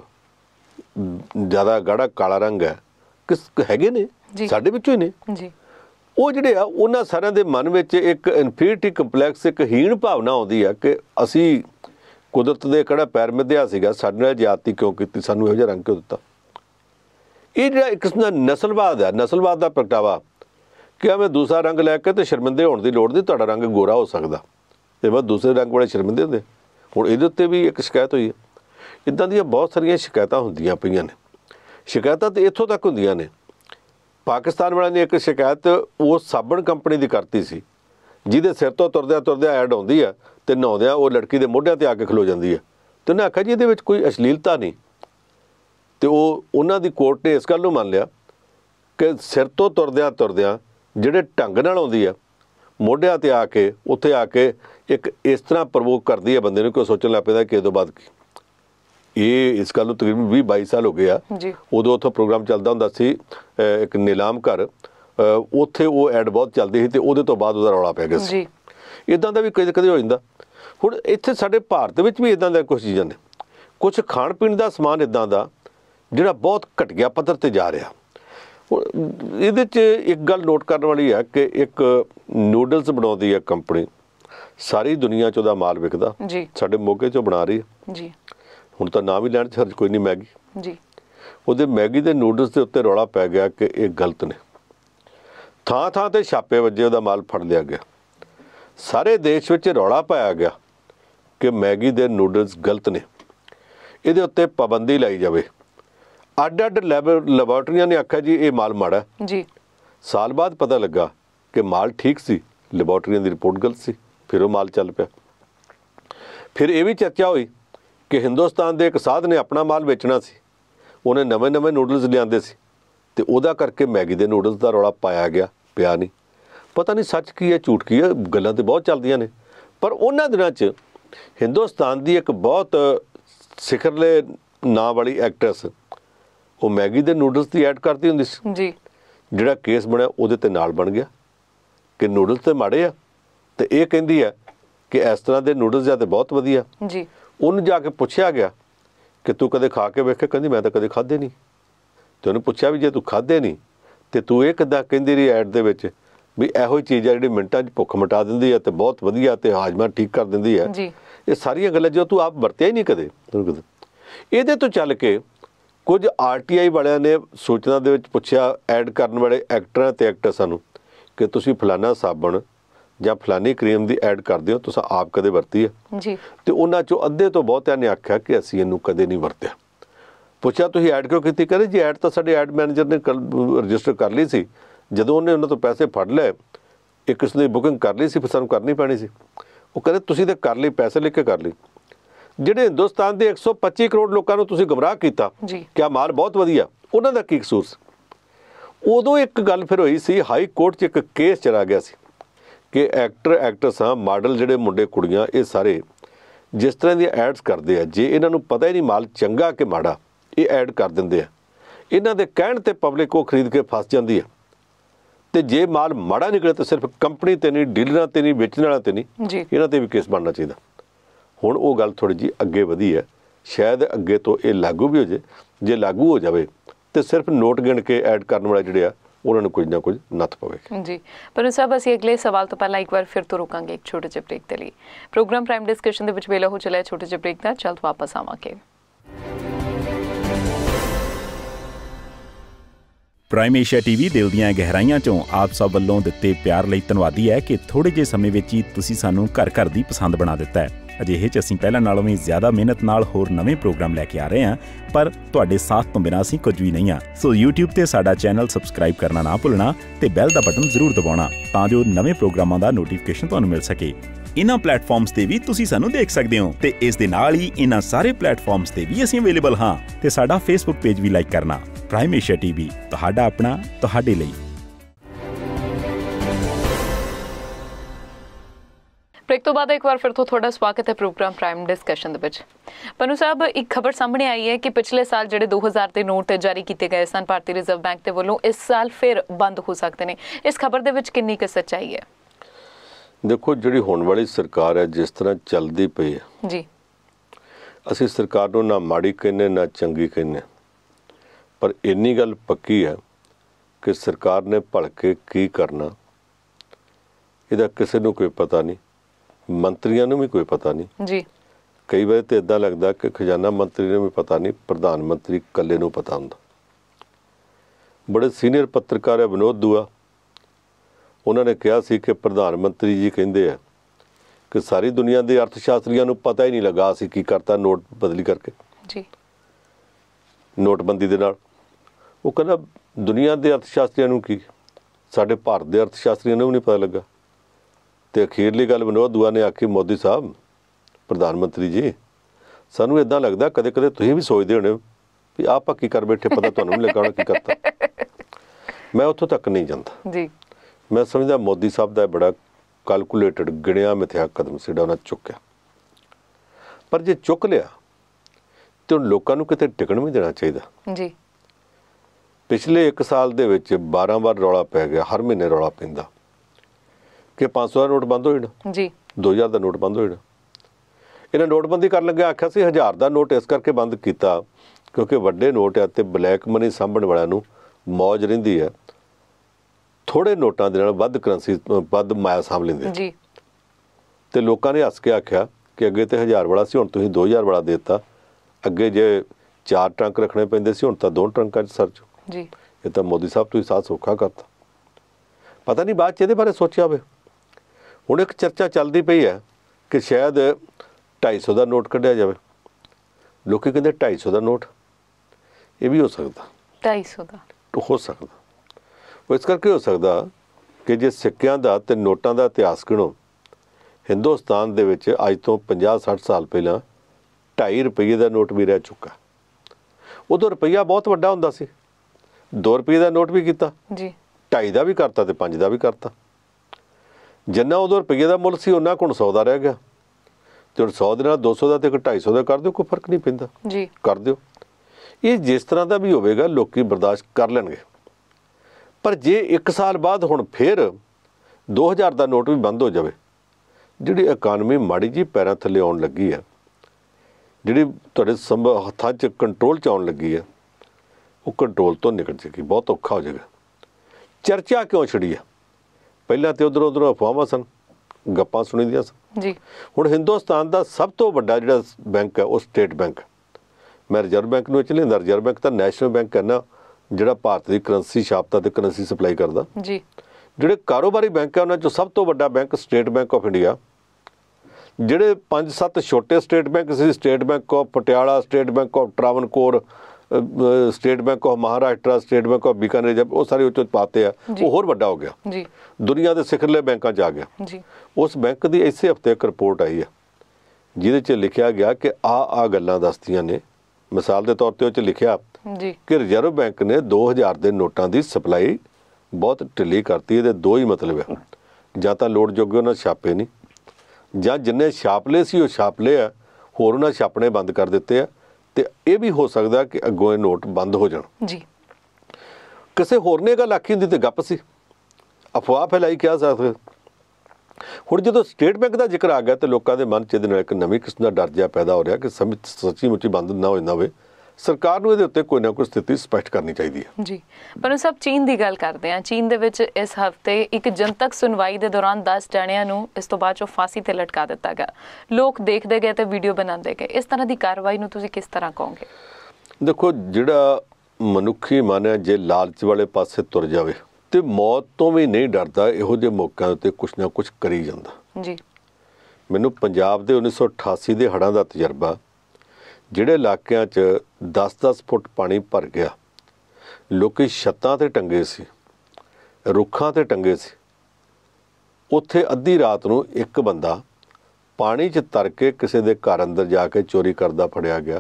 ਜ਼ਿਆਦਾ ਗਾੜਾ ਕਾਲਾ ਰੰਗ ਹੈ, ਕਿਸ ਹੈਗੇ ਨੇ ਸਾਡੇ ਵਿੱਚੋਂ ਹੀ ਨੇ ਜੀ। ਉਹ ਜਿਹੜੇ ਆ ਉਹਨਾਂ ਸਾਰਿਆਂ ਦੇ ਮਨ ਵਿੱਚ ਇੱਕ ਇਨਫੀਰੀਟੀ ਕੰਪਲੈਕਸ, ਇੱਕ ਹੀਣ ਭਾਵਨਾ ਆਉਂਦੀ ਆ ਕਿ ਅਸੀਂ ਕੁਦਰਤ ਦੇ ਕਿਹੜਾ ਪੈਰ ਮਿੱਧਿਆ ਸੀਗਾ, ਸਾਡੇ ਨਾਲ ਜ਼ਿਆਦਤੀ ਕਿਉਂ ਕੀਤੀ, ਸਾਨੂੰ ਇਹੋ ਜਿਹਾ ਰੰਗ ਕਿਉਂ ਦਿੱਤਾ। ਇਹ ਜਿਹੜਾ ਇੱਕ ਕਿਸਮ ਦਾ ਨਸਲਵਾਦ ਹੈ, ਨਸਲਵਾਦ ਦਾ ਪ੍ਰਗਟਾਵਾ ਕਿ ਐਵੇਂ ਦੂਸਰਾ ਰੰਗ ਲੈ ਕੇ ਤੇ ਸ਼ਰਮਿੰਦੇ ਹੋਣ ਦੀ ਲੋੜ ਨਹੀਂ, ਤੁਹਾਡਾ ਰੰਗ ਗੋਰਾ ਹੋ ਸਕਦਾ, ਤੇ ਬਸ ਦੂਸਰੇ ਰੰਗ ਵਾਲੇ ਸ਼ਰਮਿੰਦੇ ਹੁੰਦੇ। ਹੁਣ ਇਹਦੇ ਉੱਤੇ ਵੀ ਇੱਕ ਸ਼ਿਕਾਇਤ ਹੋਈ ਹੈ। ਇੱਦਾਂ ਦੀਆਂ ਬਹੁਤ ਸਾਰੀਆਂ ਸ਼ਿਕਾਇਤਾਂ ਹੁੰਦੀਆਂ ਪਈਆਂ ਨੇ। ਸ਼ਿਕਾਇਤਾਂ ਤਾਂ ਇੱਥੋਂ ਤੱਕ ਹੁੰਦੀਆਂ ਨੇ, ਪਾਕਿਸਤਾਨ ਵਾਲਿਆਂ ਨੇ ਇੱਕ ਸ਼ਿਕਾਇਤ ਉਹ ਸਾਬਣ ਕੰਪਨੀ ਦੀ ਕਰਤੀ ਸੀ, ਜਿਹਦੇ ਸਿਰ ਤੋਂ ਤੁਰਦਿਆਂ ਤੁਰਦਿਆਂ ਐਡ ਆਉਂਦੀ ਆ, ਅਤੇ ਨਹਾਉਂਦਿਆਂ ਉਹ ਲੜਕੀ ਦੇ ਮੋਢਿਆਂ 'ਤੇ ਆ ਕੇ ਖਲੋ ਜਾਂਦੀ ਹੈ, ਅਤੇ ਉਹਨੇ ਆਖਿਆ ਜੀ ਇਹਦੇ ਵਿੱਚ ਕੋਈ ਅਸ਼ਲੀਲਤਾ ਨਹੀਂ। ਅਤੇ ਉਹਨਾਂ ਦੀ ਕੋਰਟ ਨੇ ਇਸ ਗੱਲ ਨੂੰ ਮੰਨ ਲਿਆ ਕਿ ਸਿਰ ਤੋਂ ਤੁਰਦਿਆਂ ਤੁਰਦਿਆਂ ਜਿਹੜੇ ਢੰਗ ਨਾਲ ਆਉਂਦੀ ਆ, ਮੋਢਿਆਂ 'ਤੇ ਆ ਕੇ ਉੱਥੇ ਆ ਕੇ ਇੱਕ ਇਸ ਤਰ੍ਹਾਂ ਪ੍ਰਵੋਕ ਕਰਦੀ ਹੈ ਬੰਦੇ ਨੂੰ ਕਿ ਉਹ ਸੋਚਣ ਲੱਗ ਪੈਂਦਾ ਕਿ ਇਹ ਤੋਂ ਬਾਅਦ ਕੀ। ਇਹ ਇਸ ਗੱਲ ਨੂੰ ਤਕਰੀਬਨ 20-22 ਸਾਲ ਹੋ ਗਏ ਆ। ਉਦੋਂ ਉੱਥੋਂ ਪ੍ਰੋਗਰਾਮ ਚੱਲਦਾ ਹੁੰਦਾ ਸੀ ਇੱਕ ਨੀਲਾਮ ਘਰ, ਉੱਥੇ ਉਹ ਐਡ ਬਹੁਤ ਚੱਲਦੀ ਸੀ, ਅਤੇ ਉਹਦੇ ਤੋਂ ਬਾਅਦ ਉਹਦਾ ਰੌਲਾ ਪੈ ਗਿਆ ਸੀ। ਇੱਦਾਂ ਦਾ ਵੀ ਕਦੇ ਕਦੇ ਹੋ ਜਾਂਦਾ। ਹੁਣ ਇੱਥੇ ਸਾਡੇ ਭਾਰਤ ਵਿੱਚ ਵੀ ਇੱਦਾਂ ਦੀਆਂ ਕੁਛ ਚੀਜ਼ਾਂ ਨੇ, ਕੁਛ ਖਾਣ ਪੀਣ ਦਾ ਸਮਾਨ ਇੱਦਾਂ ਦਾ ਜਿਹੜਾ ਬਹੁਤ ਘਟੀਆ ਪੱਧਰ 'ਤੇ ਜਾ ਰਿਹਾ। ਇਹਦੇ 'ਚ ਇੱਕ ਗੱਲ ਨੋਟ ਕਰਨ ਵਾਲੀ ਹੈ ਕਿ ਇੱਕ ਨੂਡਲਸ ਬਣਾਉਂਦੀ ਹੈ ਕੰਪਨੀ, ਸਾਰੀ ਦੁਨੀਆ 'ਚ ਉਹਦਾ ਮਾਲ ਵਿਕਦਾ, ਸਾਡੇ ਮੋਗੇ 'ਚੋਂ ਬਣਾ ਰਹੀ ਹੈ। ਹੁਣ ਤਾਂ ਨਾਮ ਹੀ ਲੈਣ 'ਚ ਹਰਜ ਕੋਈ ਨਹੀਂ, ਮੈਗੀ ਜੀ। ਉਹਦੇ ਮੈਗੀ ਦੇ ਨੂਡਲਸ ਦੇ ਉੱਤੇ ਰੌਲਾ ਪੈ ਗਿਆ ਕਿ ਇਹ ਗਲਤ ਨੇ, ਥਾਂ ਥਾਂ 'ਤੇ ਛਾਪੇ ਵੱਜੇ, ਉਹਦਾ ਮਾਲ ਫੜ ਲਿਆ ਗਿਆ, ਸਾਰੇ ਦੇਸ਼ ਵਿੱਚ ਰੌਲਾ ਪਾਇਆ ਗਿਆ ਕਿ ਮੈਗੀ ਦੇ ਨੂਡਲਸ ਗਲਤ ਨੇ, ਇਹਦੇ ਉੱਤੇ ਪਾਬੰਦੀ ਲਾਈ ਜਾਵੇ। ਅੱਡ-ਅੱਡ ਲੈਬੋਰਟਰੀਆਂ ਨੇ ਆਖਿਆ ਜੀ ਇਹ ਮਾਲ ਮਾੜਾ ਜੀ। ਸਾਲ ਬਾਅਦ ਪਤਾ ਲੱਗਾ ਕਿ ਮਾਲ ਠੀਕ ਸੀ, ਲੈਬੋਰਟਰੀਆਂ ਦੀ ਰਿਪੋਰਟ ਗਲਤ ਸੀ, ਫਿਰ ਉਹ ਮਾਲ ਚੱਲ ਪਿਆ। ਫਿਰ ਇਹ ਵੀ ਚਰਚਾ ਹੋਈ ਕਿ ਹਿੰਦੁਸਤਾਨ ਦੇ ਇੱਕ ਸਾਧ ਨੇ ਆਪਣਾ ਮਾਲ ਵੇਚਣਾ ਸੀ, ਉਹਨੇ ਨਵੇਂ ਨੂਡਲਸ ਲਿਆਂਦੇ ਸੀ, ਅਤੇ ਉਹਦਾ ਕਰਕੇ ਮੈਗੀ ਦੇ ਨੂਡਲਸ ਦਾ ਰੌਲਾ ਪਾਇਆ ਗਿਆ, ਪਿਆ ਨਹੀਂ। ਪਤਾ ਨਹੀਂ ਸੱਚ ਕੀ ਹੈ ਝੂਠ ਕੀ ਹੈ, ਗੱਲਾਂ ਤਾਂ ਬਹੁਤ ਚੱਲਦੀਆਂ ਨੇ। ਪਰ ਉਹਨਾਂ ਦਿਨਾਂ 'ਚ ਹਿੰਦੁਸਤਾਨ ਦੀ ਇੱਕ ਬਹੁਤ ਸਿਖਰਲੇ ਨਾਂ ਵਾਲੀ ਐਕਟਰੈਸ ਉਹ ਮੈਗੀ ਦੇ ਨੂਡਲਸ ਦੀ ਐਡ ਕਰਦੀ ਹੁੰਦੀ ਸੀ ਜੀ। ਜਿਹੜਾ ਕੇਸ ਬਣਿਆ ਉਹਦੇ 'ਤੇ ਨਾਲ ਬਣ ਗਿਆ ਕਿ ਨੂਡਲਸ ਤਾਂ ਮਾੜੇ ਆ, ਅਤੇ ਇਹ ਕਹਿੰਦੀ ਹੈ ਕਿ ਇਸ ਤਰ੍ਹਾਂ ਦੇ ਨੂਡਲਸ ਜਾਂ ਤਾਂ ਬਹੁਤ ਵਧੀਆ ਜੀ। ਉਹਨੂੰ ਜਾ ਕੇ ਪੁੱਛਿਆ ਗਿਆ ਕਿ ਤੂੰ ਕਦੇ ਖਾ ਕੇ ਵੇਖੇ, ਕਹਿੰਦੀ ਮੈਂ ਤਾਂ ਕਦੇ ਖਾਧੇ ਨਹੀਂ। ਅਤੇ ਉਹਨੂੰ ਪੁੱਛਿਆ ਵੀ ਜੇ ਤੂੰ ਖਾਧੇ ਨਹੀਂ ਅਤੇ ਤੂੰ ਇਹ ਕਿੱਦਾਂ ਕਹਿੰਦੀ ਰਹੀ ਐਡ ਦੇ ਵਿੱਚ ਵੀ ਇਹੋ ਹੀ ਚੀਜ਼ ਆ ਜਿਹੜੀ ਮਿੰਟਾਂ 'ਚ ਭੁੱਖ ਮਿਟਾ ਦਿੰਦੀ ਹੈ ਅਤੇ ਬਹੁਤ ਵਧੀਆ ਅਤੇ ਹਾਜ਼ਮਾ ਠੀਕ ਕਰ ਦਿੰਦੀ ਹੈ, ਇਹ ਸਾਰੀਆਂ ਗੱਲਾਂ ਜੋ ਤੂੰ ਆਪ ਵਰਤਿਆ ਹੀ ਨਹੀਂ ਕਦੇ। ਇਹਦੇ ਤੋਂ ਚੱਲ ਕੇ ਕੁਝ RTI ਵਾਲਿਆਂ ਨੇ ਸੂਚਨਾ ਦੇ ਵਿੱਚ ਪੁੱਛਿਆ ਐਡ ਕਰਨ ਵਾਲੇ ਐਕਟਰਾਂ ਅਤੇ ਐਕਟਰਸਾਂ ਨੂੰ ਕਿ ਤੁਸੀਂ ਫਲਾਨਾ ਸਾਬਣ ਜਾਂ ਫਲਾਨੀ ਕਰੀਮ ਦੀ ਐਡ ਕਰਦੇ ਹੋ, ਤੁਸੀਂ ਆਪ ਕਦੇ ਵਰਤੀ ਹੈ ਜੀ? ਅਤੇ ਉਹਨਾਂ 'ਚੋਂ ਅੱਧੇ ਤੋਂ ਬਹੁਤਿਆਂ ਨੇ ਆਖਿਆ ਕਿ ਅਸੀਂ ਇਹਨੂੰ ਕਦੇ ਨਹੀਂ ਵਰਤਿਆ। ਪੁੱਛਿਆ ਤੁਸੀਂ ਐਡ ਕਿਉਂ ਕੀਤੀ? ਕਹਿੰਦੇ ਜੀ ਐਡ ਤਾਂ ਸਾਡੇ ਐਡ ਮੈਨੇਜਰ ਨੇ ਰਜਿਸਟਰ ਕਰ ਲਈ ਸੀ, ਜਦੋਂ ਉਹਨੇ ਉਹਨਾਂ ਤੋਂ ਪੈਸੇ ਫੜ ਲਏ, ਇੱਕ ਕਿਸਮ ਦੀ ਬੁਕਿੰਗ ਕਰ ਲਈ ਸੀ, ਫਿਰ ਸਾਨੂੰ ਕਰਨੀ ਪੈਣੀ ਸੀ। ਉਹ ਕਹਿੰਦੇ ਤੁਸੀਂ ਤਾਂ ਕਰ ਲਈ, ਪੈਸੇ ਲੈ ਕੇ ਕਰ ਲਈ। ਜਿਹੜੇ ਹਿੰਦੁਸਤਾਨ ਦੇ 125 ਕਰੋੜ ਲੋਕਾਂ ਨੂੰ ਤੁਸੀਂ ਗੁੰਮਰਾਹ ਕੀਤਾ ਕਿ ਆਹ ਮਾਲ ਬਹੁਤ ਵਧੀਆ, ਉਹਨਾਂ ਦਾ ਕੀ ਕਸੂਰ ਸੀ? ਉਦੋਂ ਇੱਕ ਗੱਲ ਫਿਰ ਹੋਈ ਸੀ, ਹਾਈ ਕੋਰਟ 'ਚ ਇੱਕ ਕੇਸ ਚਲਾ ਗਿਆ ਸੀ ਕਿ ਐਕਟਰ ਐਕਟਰਸਾਂ ਮਾਡਲ ਜਿਹੜੇ ਮੁੰਡੇ ਕੁੜੀਆਂ ਇਹ ਸਾਰੇ ਜਿਸ ਤਰ੍ਹਾਂ ਦੀਆਂ ਐਡਸ ਕਰਦੇ ਆ, ਜੇ ਇਹਨਾਂ ਨੂੰ ਪਤਾ ਹੀ ਨਹੀਂ ਮਾਲ ਚੰਗਾ ਕਿ ਮਾੜਾ, ਇਹ ਐਡ ਕਰ ਦਿੰਦੇ ਆ। ਇਹਨਾਂ ਦੇ ਕਹਿਣ 'ਤੇ ਪਬਲਿਕ ਉਹ ਖਰੀਦ ਕੇ ਫਸ ਜਾਂਦੀ ਹੈ। ਤੇ ਜੇ ਮਾਲ ਮਾੜਾ ਨਿਕਲੇ ਤਾਂ ਸਿਰਫ ਕੰਪਨੀ 'ਤੇ ਨਹੀਂ, ਡੀਲਰਾਂ 'ਤੇ ਨਹੀਂ, ਵੇਚਣ ਵਾਲਿਆਂ 'ਤੇ ਨਹੀਂ, ਇਹਨਾਂ 'ਤੇ ਵੀ ਕੇਸ ਬਣਨਾ ਚਾਹੀਦਾ। ਹੁਣ ਉਹ ਗੱਲ ਥੋੜ੍ਹੀ ਜਿਹੀ ਅੱਗੇ ਵਧੀ ਹੈ, ਸ਼ਾਇਦ ਅੱਗੇ ਤੋਂ ਇਹ ਲਾਗੂ ਵੀ ਹੋ ਜਾਏ। ਜੇ ਲਾਗੂ ਹੋ ਜਾਵੇ ਤੇ ਸਿਰਫ ਨੋਟ ਗਿਣ ਕੇ ਐਡ ਕਰਨ ਵਾਲੇ ਜਿਹੜੇ ਆ ਉਹਨਾਂ ਨੂੰ ਕੁਝ ਨਾ ਕੁਝ ਨੱਥ ਪਵੇਗੀ। ਜੀ ਪਰ ਸਾਹਿਬ, ਅਸੀਂ ਅਗਲੇ ਸਵਾਲ ਤੋਂ ਪਹਿਲਾਂ ਇੱਕ ਵਾਰ ਫਿਰ ਤੋਂ ਰੁਕਾਂਗੇ ਇੱਕ ਛੋਟੇ ਜਿਹੇ ਬ੍ਰੇਕ ਦੇ ਲਈ। ਪ੍ਰੋਗਰਾਮ ਪ੍ਰਾਈਮ ਡਿਸਕਸ਼ਨ ਦੇ ਵਿੱਚ ਵੇਲਾ ਹੋ ਚੱਲਿਆ ਛੋਟੇ ਜਿਹੇ ਬ੍ਰੇਕ ਦਾ, ਜਲਦ ਵਾਪਸ ਆਵਾਂਗੇ। ਪ੍ਰਾਈਮ ਏਸ਼ੀਆ ਟੀਵੀ ਦਿਲ ਦੀਆਂ ਗਹਿਰਾਈਆਂ ਚੋਂ ਆਪ ਸਭ ਵੱਲੋਂ ਦਿੱਤੇ ਪਿਆਰ ਲਈ ਧੰਨਵਾਦੀ ਹੈ ਕਿ ਥੋੜੇ ਜਿਹੇ ਸਮੇਂ ਵਿੱਚ ਹੀ ਤੁਸੀਂ ਸਾਨੂੰ ਘਰ ਘਰ ਦੀ ਪਸੰਦ ਬਣਾ ਦਿੱਤਾ ਹੈ। ਅਜਿਹੇ 'ਚ ਅਸੀਂ ਪਹਿਲਾਂ ਨਾਲੋਂ ਵੀ ਜ਼ਿਆਦਾ ਮਿਹਨਤ ਨਾਲ ਹੋਰ ਨਵੇਂ ਪ੍ਰੋਗਰਾਮ ਲੈ ਕੇ ਆ ਰਹੇ ਹਾਂ, ਪਰ ਤੁਹਾਡੇ ਸਾਥ ਤੋਂ ਬਿਨਾਂ ਅਸੀਂ ਕੁਝ ਵੀ ਨਹੀਂ ਹਾਂ। ਸੋ YouTube ਤੇ ਸਾਡਾ ਚੈਨਲ ਸਬਸਕ੍ਰਾਈਬ ਕਰਨਾ ਨਾ ਭੁੱਲਣਾ ਤੇ ਬੈਲ ਦਾ ਬਟਨ ਜ਼ਰੂਰ ਦਬਾਉਣਾ ਤਾਂ ਜੋ ਨਵੇਂ ਪ੍ਰੋਗਰਾਮਾਂ ਦਾ ਨੋਟੀਫਿਕੇਸ਼ਨ ਤੁਹਾਨੂੰ ਮਿਲ ਸਕੇ। ਇਨ੍ਹਾਂ ਪਲੇਟਫਾਰਮਸ ਤੇ ਵੀ ਤੁਸੀਂ ਸਾਨੂੰ ਦੇਖ ਸਕਦੇ ਹੋ ਤੇ ਇਸ ਦੇ ਨਾਲ ਹੀ ਇਨ੍ਹਾਂ ਸਾਰੇ ਪਲੇਟਫਾਰਮਸ ਤੇ ਵੀ ਅਸੀਂ ਅਵੇਲੇਬਲ ਹਾਂ ਤੇ ਸਾਡਾ Facebook ਪੇਜ ਵੀ ਲਾਈਕ ਕਰਨਾ। ਪ੍ਰਾਈਮ ਏਸ਼ੀਆ ਟੀਵੀ, ਤੁਹਾਡਾ ਆਪਣਾ, ਤੁਹਾਡੇ ਲਈ। ਬ੍ਰੇਕ ਤੋਂ ਬਾਅਦ ਇੱਕ ਵਾਰ ਫਿਰ ਤੋਂ ਤੁਹਾਡਾ ਸਵਾਗਤ ਹੈ ਪ੍ਰੋਗਰਾਮ ਪ੍ਰਾਈਮ ਡਿਸਕਸ਼ਨ ਦੇ ਵਿੱਚ। ਪਨੂ ਸਾਹਿਬ, ਇੱਕ ਖਬਰ ਸਾਹਮਣੇ ਆਈ ਹੈ ਕਿ ਪਿਛਲੇ ਸਾਲ ਜਿਹੜੇ 2000 ਦੇ ਨੋਟ ਜਾਰੀ ਕੀਤੇ ਗਏ ਸਨ ਭਾਰਤੀ ਰਿਜ਼ਰਵ ਬੈਂਕ ਦੇ ਵੱਲੋਂ, ਇਸ ਸਾਲ ਫਿਰ ਬੰਦ ਹੋ ਸਕਦੇ ਨੇ। ਇਸ ਖਬਰ ਦੇ ਵਿੱਚ ਕਿੰਨੀ ਕੁ ਸੱਚਾਈ ਹੈ? ਦੇਖੋ, ਜਿਹੜੀ ਹੁਣ ਵਾਲੀ ਸਰਕਾਰ ਹੈ ਜਿਸ ਤਰ੍ਹਾਂ ਚੱਲਦੀ ਪਈ ਹੈ ਜੀ, ਅਸੀਂ ਸਰਕਾਰ ਨੂੰ ਨਾ ਮਾੜੀ ਕਹਿੰਦੇ ਨਾ ਚੰਗੀ ਕਹਿੰਦੇ, ਪਰ ਇੰਨੀ ਗੱਲ ਪੱਕੀ ਹੈ ਕਿ ਸਰਕਾਰ ਨੇ ਭਲ ਕੇ ਕੀ ਕਰਨਾ ਇਹਦਾ ਕਿਸੇ ਨੂੰ ਕੋਈ ਪਤਾ ਨਹੀਂ, ਮੰਤਰੀਆਂ ਨੂੰ ਵੀ ਕੋਈ ਪਤਾ ਨਹੀਂ ਜੀ। ਕਈ ਵਾਰ ਤਾਂ ਇੱਦਾਂ ਲੱਗਦਾ ਕਿ ਖਜ਼ਾਨਾ ਮੰਤਰੀ ਨੂੰ ਵੀ ਪਤਾ ਨਹੀਂ, ਪ੍ਰਧਾਨ ਮੰਤਰੀ ਇਕੱਲੇ ਨੂੰ ਪਤਾ ਹੁੰਦਾ। ਬੜੇ ਸੀਨੀਅਰ ਪੱਤਰਕਾਰ ਹੈ ਵਿਨੋਦ ਦੁਆ, ਉਹਨਾਂ ਨੇ ਕਿਹਾ ਸੀ ਕਿ ਪ੍ਰਧਾਨ ਮੰਤਰੀ ਜੀ ਕਹਿੰਦੇ ਆ ਕਿ ਸਾਰੀ ਦੁਨੀਆ ਦੇ ਅਰਥ ਸ਼ਾਸਤਰੀਆਂ ਨੂੰ ਪਤਾ ਹੀ ਨਹੀਂ ਲੱਗਾ ਅਸੀਂ ਕੀ ਕਰਤਾ ਨੋਟ ਬਦਲੀ ਕਰਕੇ ਜੀ, ਨੋਟਬੰਦੀ ਦੇ ਨਾਲ। ਉਹ ਕਹਿੰਦਾ ਦੁਨੀਆ ਦੇ ਅਰਥ ਸ਼ਾਸਤਰੀਆਂ ਨੂੰ ਕੀ, ਸਾਡੇ ਭਾਰਤ ਦੇ ਅਰਥ ਸ਼ਾਸਤਰੀਆਂ ਨੂੰ ਵੀ ਨਹੀਂ ਪਤਾ ਲੱਗਾ। ਤੇ ਅਖੀਰਲੀ ਗੱਲ ਵਿਨੋਦ ਦੁਆ ਨੇ ਆਖੀ, ਮੋਦੀ ਸਾਹਿਬ, ਪ੍ਰਧਾਨ ਮੰਤਰੀ ਜੀ, ਸਾਨੂੰ ਇੱਦਾਂ ਲੱਗਦਾ ਕਦੇ ਕਦੇ ਤੁਸੀਂ ਵੀ ਸੋਚਦੇ ਹੋਣੇ ਵੀ ਆਪਾਂ ਕੀ ਕਰ ਬੈਠੇ, ਪਤਾ ਤੁਹਾਨੂੰ ਨਹੀਂ ਲੱਗਾ ਹੋਣਾ ਕੀ ਕਰਤਾ। ਮੈਂ ਉੱਥੋਂ ਤੱਕ ਨਹੀਂ ਜਾਂਦਾ ਜੀ। ਮੈਂ ਸਮਝਦਾ ਮੋਦੀ ਸਾਹਿਬ ਦਾ ਬੜਾ ਕੈਲਕੂਲੇਟਡ ਗਿਣਿਆ ਮਿਥਿਆ ਕਦਮ ਸੀ ਜਿਹੜਾ ਉਹਨਾਂ ਚੁੱਕਿਆ। ਪਰ ਜੇ ਚੁੱਕ ਲਿਆ ਤੇ ਹੁਣ ਲੋਕਾਂ ਨੂੰ ਕਿਤੇ ਟਿਕਣ ਵੀ ਦੇਣਾ ਚਾਹੀਦਾ। ਜੀ, ਪਿਛਲੇ 1 ਸਾਲ ਦੇ ਵਿੱਚ 12 ਵਾਰ ਰੌਲਾ ਪੈ ਗਿਆ, ਹਰ ਮਹੀਨੇ ਰੌਲਾ ਪੈਂਦਾ ਕਿ 500 ਦਾ ਨੋਟ ਬੰਦ ਹੋ ਜਾਣਾ ਜੀ, 2000 ਦਾ ਨੋਟ ਬੰਦ ਹੋ ਜਾਣਾ। ਇਹਨਾਂ ਨੋਟਬੰਦੀ ਕਰਨ ਲੱਗਿਆ ਆਖਿਆ ਸੀ 1000 ਦਾ ਨੋਟ ਇਸ ਕਰਕੇ ਬੰਦ ਕੀਤਾ ਕਿਉਂਕਿ ਵੱਡੇ ਨੋਟ ਆ ਤੇ ਬਲੈਕ ਮਨੀ ਸਾਂਭਣ ਵਾਲਿਆਂ ਨੂੰ ਮੌਜ ਰਹਿੰਦੀ ਹੈ, ਥੋੜੇ ਨੋਟਾਂ ਦੇ ਨਾਲ ਵੱਧ ਕਰੰਸੀ ਵੱਧ ਮਾਇਆ ਸਾਂਭ ਲੈਂਦੇ ਜੀ। ਤੇ ਲੋਕਾਂ ਨੇ ਹੱਸ ਕੇ ਆਖਿਆ ਕਿ ਅੱਗੇ ਤੇ 1000 ਵਾਲਾ ਸੀ, ਹੁਣ ਤੁਸੀਂ 2000 ਵਾਲਾ ਦੇ ਦਿੱਤਾ। ਅੱਗੇ ਜੇ 4 ਟਰੰਕ ਰੱਖਣੇ ਪੈਂਦੇ ਸੀ, ਹੁਣ ਤਾਂ 2 ਟਰੰਕਾਂ 'ਚ ਸਰਚ ਜੀ। ਇਹ ਤਾਂ ਮੋਦੀ ਸਾਹਿਬ ਤੁਸੀਂ ਸਾਥ ਸੌਖਾ ਕਰਤਾ। ਪਤਾ ਨਹੀਂ ਬਾਅਦ 'ਚ ਇਹਦੇ ਬਾਰੇ ਸੋਚਿਆ ਹੋਵੇ। ਹੁਣ ਇੱਕ ਚਰਚਾ ਚੱਲਦੀ ਪਈ ਹੈ ਕਿ ਸ਼ਾਇਦ 250 ਦਾ ਨੋਟ ਕੱਢਿਆ ਜਾਵੇ। ਲੋਕੀ ਕਹਿੰਦੇ 250 ਦਾ ਨੋਟ, ਇਹ ਵੀ ਹੋ ਸਕਦਾ, 250 ਦਾ ਹੋ ਸਕਦਾ। ਉਹ ਇਸ ਕਰਕੇ ਹੋ ਸਕਦਾ ਕਿ ਜੇ ਸਿੱਕਿਆਂ ਦਾ ਤੇ ਨੋਟਾਂ ਦਾ ਇਤਿਹਾਸ ਗਿਣੋ, ਹਿੰਦੁਸਤਾਨ ਦੇ ਵਿੱਚ ਅੱਜ ਤੋਂ 50-60 ਸਾਲ ਪਹਿਲਾਂ 2.5 ਰੁਪਏ ਦਾ ਨੋਟ ਵੀ ਰਹਿ ਚੁੱਕਾ। ਉਦੋਂ ਰੁਪਈਆ ਬਹੁਤ ਵੱਡਾ ਹੁੰਦਾ ਸੀ, 2 ਰੁਪਏ ਦਾ ਨੋਟ ਵੀ ਕੀਤਾ ਜੀ, 2.5 ਦਾ ਵੀ ਕਰਤਾ ਤੇ 5 ਦਾ ਵੀ ਕਰਤਾ। ਜਿੰਨਾ ਉਦੋਂ ਰੁਪਈਏ ਦਾ ਮੁੱਲ ਸੀ ਉਹਨਾਂ ਕੋਲ 100 ਦਾ ਰਹਿ ਗਿਆ ਤੇ ਹੁਣ 100 ਦੇ ਨਾਲ 200 ਦਾ ਤੇ 250 ਦਾ ਕਰ ਦਿਓ, ਕੋਈ ਫਰਕ ਨਹੀਂ ਪੈਂਦਾ ਜੀ, ਕਰ ਦਿਓ। ਇਹ ਜਿਸ ਤਰ੍ਹਾਂ ਦਾ ਵੀ ਹੋਵੇਗਾ ਲੋਕੀ ਬਰਦਾਸ਼ਤ ਕਰ ਲੈਣਗੇ। ਪਰ ਜੇ 1 ਸਾਲ ਬਾਅਦ ਹੁਣ ਫਿਰ 2000 ਦਾ ਨੋਟ ਵੀ ਬੰਦ ਹੋ ਜਾਵੇ, ਜਿਹੜੀ ਇਕਾਨਮੀ ਮਾੜੀ ਜੀ ਪੈਰਾਂ ਥੱਲੇ ਆਉਣ ਲੱਗੀ ਹੈ, ਜਿਹੜੀ ਤੁਹਾਡੇ ਹੱਥਾਂ 'ਚ ਕੰਟਰੋਲ 'ਚ ਆਉਣ ਲੱਗੀ ਹੈ, ਉਹ ਕੰਟਰੋਲ ਤੋਂ ਨਿਕਲ ਜਾਏਗੀ, ਬਹੁਤ ਔਖਾ ਹੋ ਜਾਏਗਾ। ਚਰਚਾ ਕਿਉਂ ਛਿੜੀ ਆ? ਪਹਿਲਾਂ ਤੇ ਉਧਰੋਂ ਅਫਵਾਹਾਂ ਸਨ, ਗੱਪਾਂ ਸੁਣੀ ਦੀਆਂ ਸਨ ਜੀ। ਹੁਣ ਹਿੰਦੁਸਤਾਨ ਦਾ ਸਭ ਤੋਂ ਵੱਡਾ ਜਿਹੜਾ ਬੈਂਕ ਹੈ ਉਹ ਸਟੇਟ ਬੈਂਕ। ਮੈਂ ਰਿਜ਼ਰਵ ਬੈਂਕ ਨੂੰ ਇੱਥੇ ਲੈਂਦਾ, ਰਿਜ਼ਰਵ ਬੈਂਕ ਤਾਂ ਨੈਸ਼ਨਲ ਬੈਂਕ ਹੈ ਨਾ, ਜਿਹੜਾ ਭਾਰਤ ਦੀ ਕਰੰਸੀ ਛਾਪਦਾ ਤੇ ਕਰੰਸੀ ਸਪਲਾਈ ਕਰਦਾ ਜੀ। ਜਿਹੜੇ ਕਾਰੋਬਾਰੀ ਬੈਂਕ ਹੈ ਉਹਨਾਂ 'ਚੋਂ ਸਭ ਤੋਂ ਵੱਡਾ bank state bank of India. ਜਿਹੜੇ 5-7 ਛੋਟੇ ਸਟੇਟ ਬੈਂਕ ਸੀ, state bank of Patiala, state bank of Travancore, state bank of Maharashtra, state bank of Bikaner, ਉਹ ਸਾਰੇ ਉੱਚੋਂ ਪਾਤੇ ਆ, ਉਹ ਹੋਰ ਵੱਡਾ ਹੋ ਗਿਆ ਜੀ, ਦੁਨੀਆ ਦੇ ਸਿਖਰਲੇ ਬੈਂਕਾਂ 'ਚ ਆ ਗਿਆ ਜੀ। ਉਸ ਬੈਂਕ ਦੀ ਇਸੇ ਹਫ਼ਤੇ ਇੱਕ ਰਿਪੋਰਟ ਆਈ ਹੈ ਜਿਹਦੇ 'ਚ ਲਿਖਿਆ ਗਿਆ ਕਿ ਆ ਗੱਲਾਂ ਦੱਸਦੀਆਂ ਨੇ ਮਿਸਾਲ ਦੇ ਤੌਰ ਤੇ ਉਹ 'ਚ ਲਿਖਿਆ ਜੀ ਕਿ ਰਿਜ਼ਰਵ ਬੈਂਕ ਨੇ 2000 ਦੇ ਨੋਟਾਂ ਦੀ ਸਪਲਾਈ ਬਹੁਤ ਢਿੱਲੀ ਕਰਤੀ। ਇਹਦੇ ਦੋ ਹੀ ਮਤਲਬ ਆ, ਜਾਂ ਤਾਂ ਲੋੜ ਜੋਗੇ ਉਹਨਾਂ ਛਾਪੇ ਨਹੀਂ, ਜਾਂ ਜਿੰਨੇ ਛਾਪਲੇ ਸੀ ਉਹ ਛਾਪਲੇ ਆ, ਹੋਰ ਉਹਨਾਂ ਛਾਪਣੇ ਬੰਦ ਕਰ ਦਿੱਤੇ ਆ। ਤੇ ਇਹ ਵੀ ਹੋ ਸਕਦਾ ਕਿ ਅੱਗੋਂ ਇਹ ਨੋਟ ਬੰਦ ਹੋ ਜਾਣ। ਜੀ ਕਿਸੇ ਹੋਰ ਨੇ ਗੱਲ ਆਖੀ ਹੁੰਦੀ ਤੇ ਗੱਪ ਸੀ, ਅਫਵਾਹ ਫੈਲਾਈ ਕਿਹਾ ਸਕਦੇ। ਹੁਣ ਜਦੋਂ ਸਟੇਟ ਬੈਂਕ ਦਾ ਜ਼ਿਕਰ ਆ ਗਿਆ ਤੇ ਲੋਕਾਂ ਦੇ ਮਨ 'ਚ ਇਹਦੇ ਨਾਲ ਇੱਕ ਨਵੀਂ ਕਿਸਮ ਦਾ ਡਰ ਜਿਹਾ ਪੈਦਾ ਹੋ ਰਿਹਾ ਕਿ ਸੱਚੀ ਮੁੱਚੀ ਬੰਦ ਨਾ ਹੋ ਜਾਂਦਾ ਹੋਵੇ। ਸਰਕਾਰ ਨੂੰ ਇਹਦੇ ਉੱਤੇ ਕੋਈ ਨਾ ਕੋਈ ਸਥਿਤੀ ਸਪਸ਼ਟ ਕਰਨੀ ਚਾਹੀਦੀ ਹੈ। ਜੀ ਪਰ ਉਹ ਸਭ ਚੀਨ ਦੀ ਗੱਲ ਕਰਦੇ ਹਾਂ। ਚੀਨ ਦੇ ਵਿੱਚ ਇਸ ਹਫ਼ਤੇ ਇੱਕ ਜਨਤਕ ਸੁਣਵਾਈ ਦੇ ਦੌਰਾਨ 10 ਜਣਿਆਂ ਨੂੰ ਇਸ ਤੋਂ ਬਾਅਦ 'ਚੋਂ ਫਾਂਸੀ ਤੇ ਲਟਕਾ ਦਿੱਤਾ ਗਿਆ। ਲੋਕ ਦੇਖਦੇ ਗਏ ਤੇ ਵੀਡੀਓ ਬਣਾਉਂਦੇ ਗਏ। ਇਸ ਤਰ੍ਹਾਂ ਦੀ ਕਾਰਵਾਈ ਨੂੰ ਤੁਸੀਂ ਕਿਸ ਤਰ੍ਹਾਂ ਕਹੋਗੇ? ਦੇਖੋ, ਜਿਹੜਾ ਮਨੁੱਖੀ ਮਨ ਹੈ ਜੇ ਲਾਲਚ ਵਾਲੇ ਪਾਸੇ ਤੁਰ ਜਾਵੇ ਤੇ ਮੌਤ ਤੋਂ ਵੀ ਨਹੀਂ ਡਰਦਾ, ਇਹੋ ਜਿਹੇ ਮੌਕਿਆਂ ਉੱਤੇ ਕੁਛ ਨਾ ਕੁਛ ਕਰੀ ਜਾਂਦਾ। ਜੀ ਮੈਨੂੰ ਪੰਜਾਬ ਦੇ 1988 ਦੇ ਹੜ੍ਹਾਂ ਦਾ ਤਜਰਬਾ, ਜਿਹੜੇ ਇਲਾਕਿਆਂ 'ਚ 10-10 ਫੁੱਟ ਪਾਣੀ ਭਰ ਗਿਆ, ਲੋਕੀ ਛੱਤਾਂ ਤੇ ਟੰਗੇ ਸੀ, ਰੁੱਖਾਂ ਤੇ ਟੰਗੇ ਸੀ, ਉੱਥੇ ਅੱਧੀ ਰਾਤ ਨੂੰ ਇੱਕ ਬੰਦਾ ਪਾਣੀ 'ਚ ਤਰ ਕੇ ਕਿਸੇ ਦੇ ਘਰ ਅੰਦਰ ਜਾ ਕੇ ਚੋਰੀ ਕਰਦਾ ਫੜਿਆ ਗਿਆ।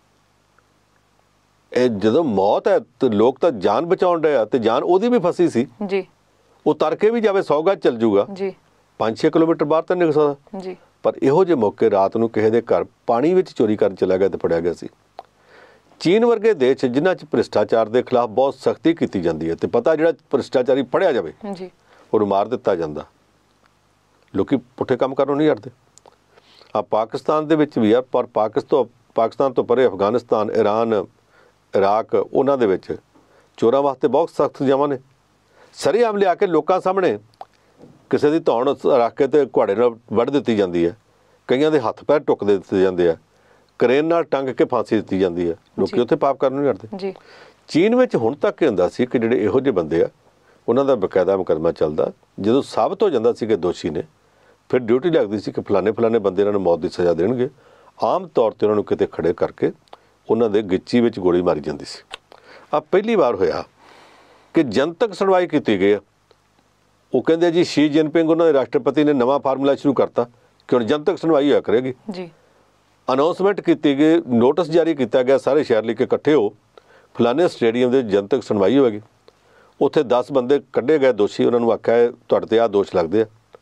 ਇਹ ਜਦੋਂ ਮੌਤ ਹੈ ਤੇ ਲੋਕ ਤਾਂ ਜਾਨ ਬਚਾਉਣ ਡਏ ਆ, ਤੇ ਜਾਨ ਉਹਦੀ ਵੀ ਫਸੀ ਸੀ। ਜੀ ਉਹ ਤਰ ਕੇ ਵੀ ਜਾਵੇ 100 ਗਜ਼ ਚੱਲ ਜੂਗਾ, ਜੀ 5-6 ਕਿਲੋਮੀਟਰ ਬਾਹਰ ਤਾਂ ਨਿਕਲ ਸਕਦਾ। ਜੀ ਪਰ ਇਹੋ ਜਿਹੇ ਮੌਕੇ ਰਾਤ ਨੂੰ ਕਿਸੇ ਦੇ ਘਰ ਪਾਣੀ ਵਿੱਚ ਚੋਰੀ ਕਰਨ ਚਲਾ ਗਿਆ ਤੇ ਫੜਿਆ ਗਿਆ ਸੀ। ਚੀਨ ਵਰਗੇ ਦੇਸ਼ ਜਿਨ੍ਹਾਂ 'ਚ ਭ੍ਰਿਸ਼ਟਾਚਾਰ ਦੇ ਖਿਲਾਫ ਬਹੁਤ ਸਖਤੀ ਕੀਤੀ ਜਾਂਦੀ ਹੈ ਤੇ ਪਤਾ ਜਿਹੜਾ ਭ੍ਰਿਸ਼ਟਾਚਾਰੀ ਫੜਿਆ ਜਾਵੇ ਜੀ ਉਹਨੂੰ ਮਾਰ ਦਿੱਤਾ ਜਾਂਦਾ, ਲੋਕੀ ਪੁੱਠੇ ਕੰਮ ਕਰਨੋਂ ਨਹੀਂ ਹਟਦੇ। ਆ ਪਾਕਿਸਤਾਨ ਦੇ ਵਿੱਚ ਵੀ ਆ, ਪਰ ਪਾਕਿਸਤਾਨ ਤੋਂ ਪਰੇ ਅਫਗਾਨਿਸਤਾਨ, ਈਰਾਨ, ਇਰਾਕ, ਉਹਨਾਂ ਦੇ ਵਿੱਚ ਚੋਰਾਂ ਵਾਸਤੇ ਬਹੁਤ ਸਖਤ ਸਜ਼ਾਵਾਂ ਨੇ। ਸਰੇਆਮ ਲਿਆ ਕੇ ਲੋਕਾਂ ਸਾਹਮਣੇ ਕਿਸੇ ਦੀ ਧੌਣ ਰੱਖ ਕੇ ਤੇ ਘੁਆੜੇ ਨਾਲ ਵੱਢ ਦਿੱਤੀ ਜਾਂਦੀ ਹੈ। ਕਈਆਂ ਦੇ ਹੱਥ ਪੈਰ ਟੁੱਕ ਦਿੱਤੇ ਜਾਂਦੇ ਆ, ਕਰੇਨ ਨਾਲ ਟੰਗ ਕੇ ਫਾਂਸੀ ਦਿੱਤੀ ਜਾਂਦੀ ਹੈ। ਲੋਕੀ ਉੱਥੇ ਪਾਪ ਕਰਨ ਨਹੀਂ ਹਟਦੇ। ਜੀ ਚੀਨ ਵਿੱਚ ਹੁਣ ਤੱਕ ਇਹ ਹੁੰਦਾ ਸੀ ਕਿ ਜਿਹੜੇ ਇਹੋ ਜਿਹੇ ਬੰਦੇ ਆ ਉਹਨਾਂ ਦਾ ਬਕਾਇਦਾ ਮੁਕੱਦਮਾ ਚੱਲਦਾ। ਜਦੋਂ ਸਾਬਤ ਹੋ ਜਾਂਦਾ ਸੀ ਕਿ ਦੋਸ਼ੀ ਨੇ, ਫਿਰ ਡਿਊਟੀ ਲੱਗਦੀ ਸੀ ਕਿ ਫਲਾਣੇ ਬੰਦੇ ਇਹਨਾਂ ਨੂੰ ਮੌਤ ਦੀ ਸਜ਼ਾ ਦੇਣਗੇ। ਆਮ ਤੌਰ 'ਤੇ ਉਹਨਾਂ ਨੂੰ ਕਿਤੇ ਖੜੇ ਕਰਕੇ ਉਹਨਾਂ ਦੇ ਗਿੱਚੀ ਵਿੱਚ ਗੋਲੀ ਮਾਰੀ ਜਾਂਦੀ ਸੀ। ਆ ਪਹਿਲੀ ਵਾਰ ਹੋਇਆ ਕਿ ਜਨਤਕ ਸੁਣਵਾਈ ਕੀਤੀ ਗਈ। ਉਹ ਕਹਿੰਦੇ ਜੀ ਸ਼ੀ ਜਿਨਪਿੰਗ ਉਹਨਾਂ ਦੇ ਰਾਸ਼ਟਰਪਤੀ ਨੇ ਨਵਾਂ ਫਾਰਮੂਲਾ ਸ਼ੁਰੂ ਕਰਤਾ ਕਿ ਹੁਣ ਜਨਤਕ ਸੁਣਵਾਈ ਹੋਇਆ ਕਰੇਗੀ। ਜੀ ਅਨਾਉਂਸਮੈਂਟ ਕੀਤੀ ਗਈ, ਨੋਟਿਸ ਜਾਰੀ ਕੀਤਾ ਗਿਆ ਸਾਰੇ ਸ਼ਹਿਰ ਲਈ ਕਿ ਇਕੱਠੇ ਹੋ, ਫਲਾਣੇ ਸਟੇਡੀਅਮ ਦੇ ਜਨਤਕ ਸੁਣਵਾਈ ਹੋਵੇਗੀ। ਉੱਥੇ 10 ਬੰਦੇ ਕੱਢੇ ਗਏ ਦੋਸ਼ੀ। ਉਹਨਾਂ ਨੂੰ ਆਖਿਆ ਤੁਹਾਡੇ 'ਤੇ ਆਹ ਦੋਸ਼ ਲੱਗਦੇ ਆ।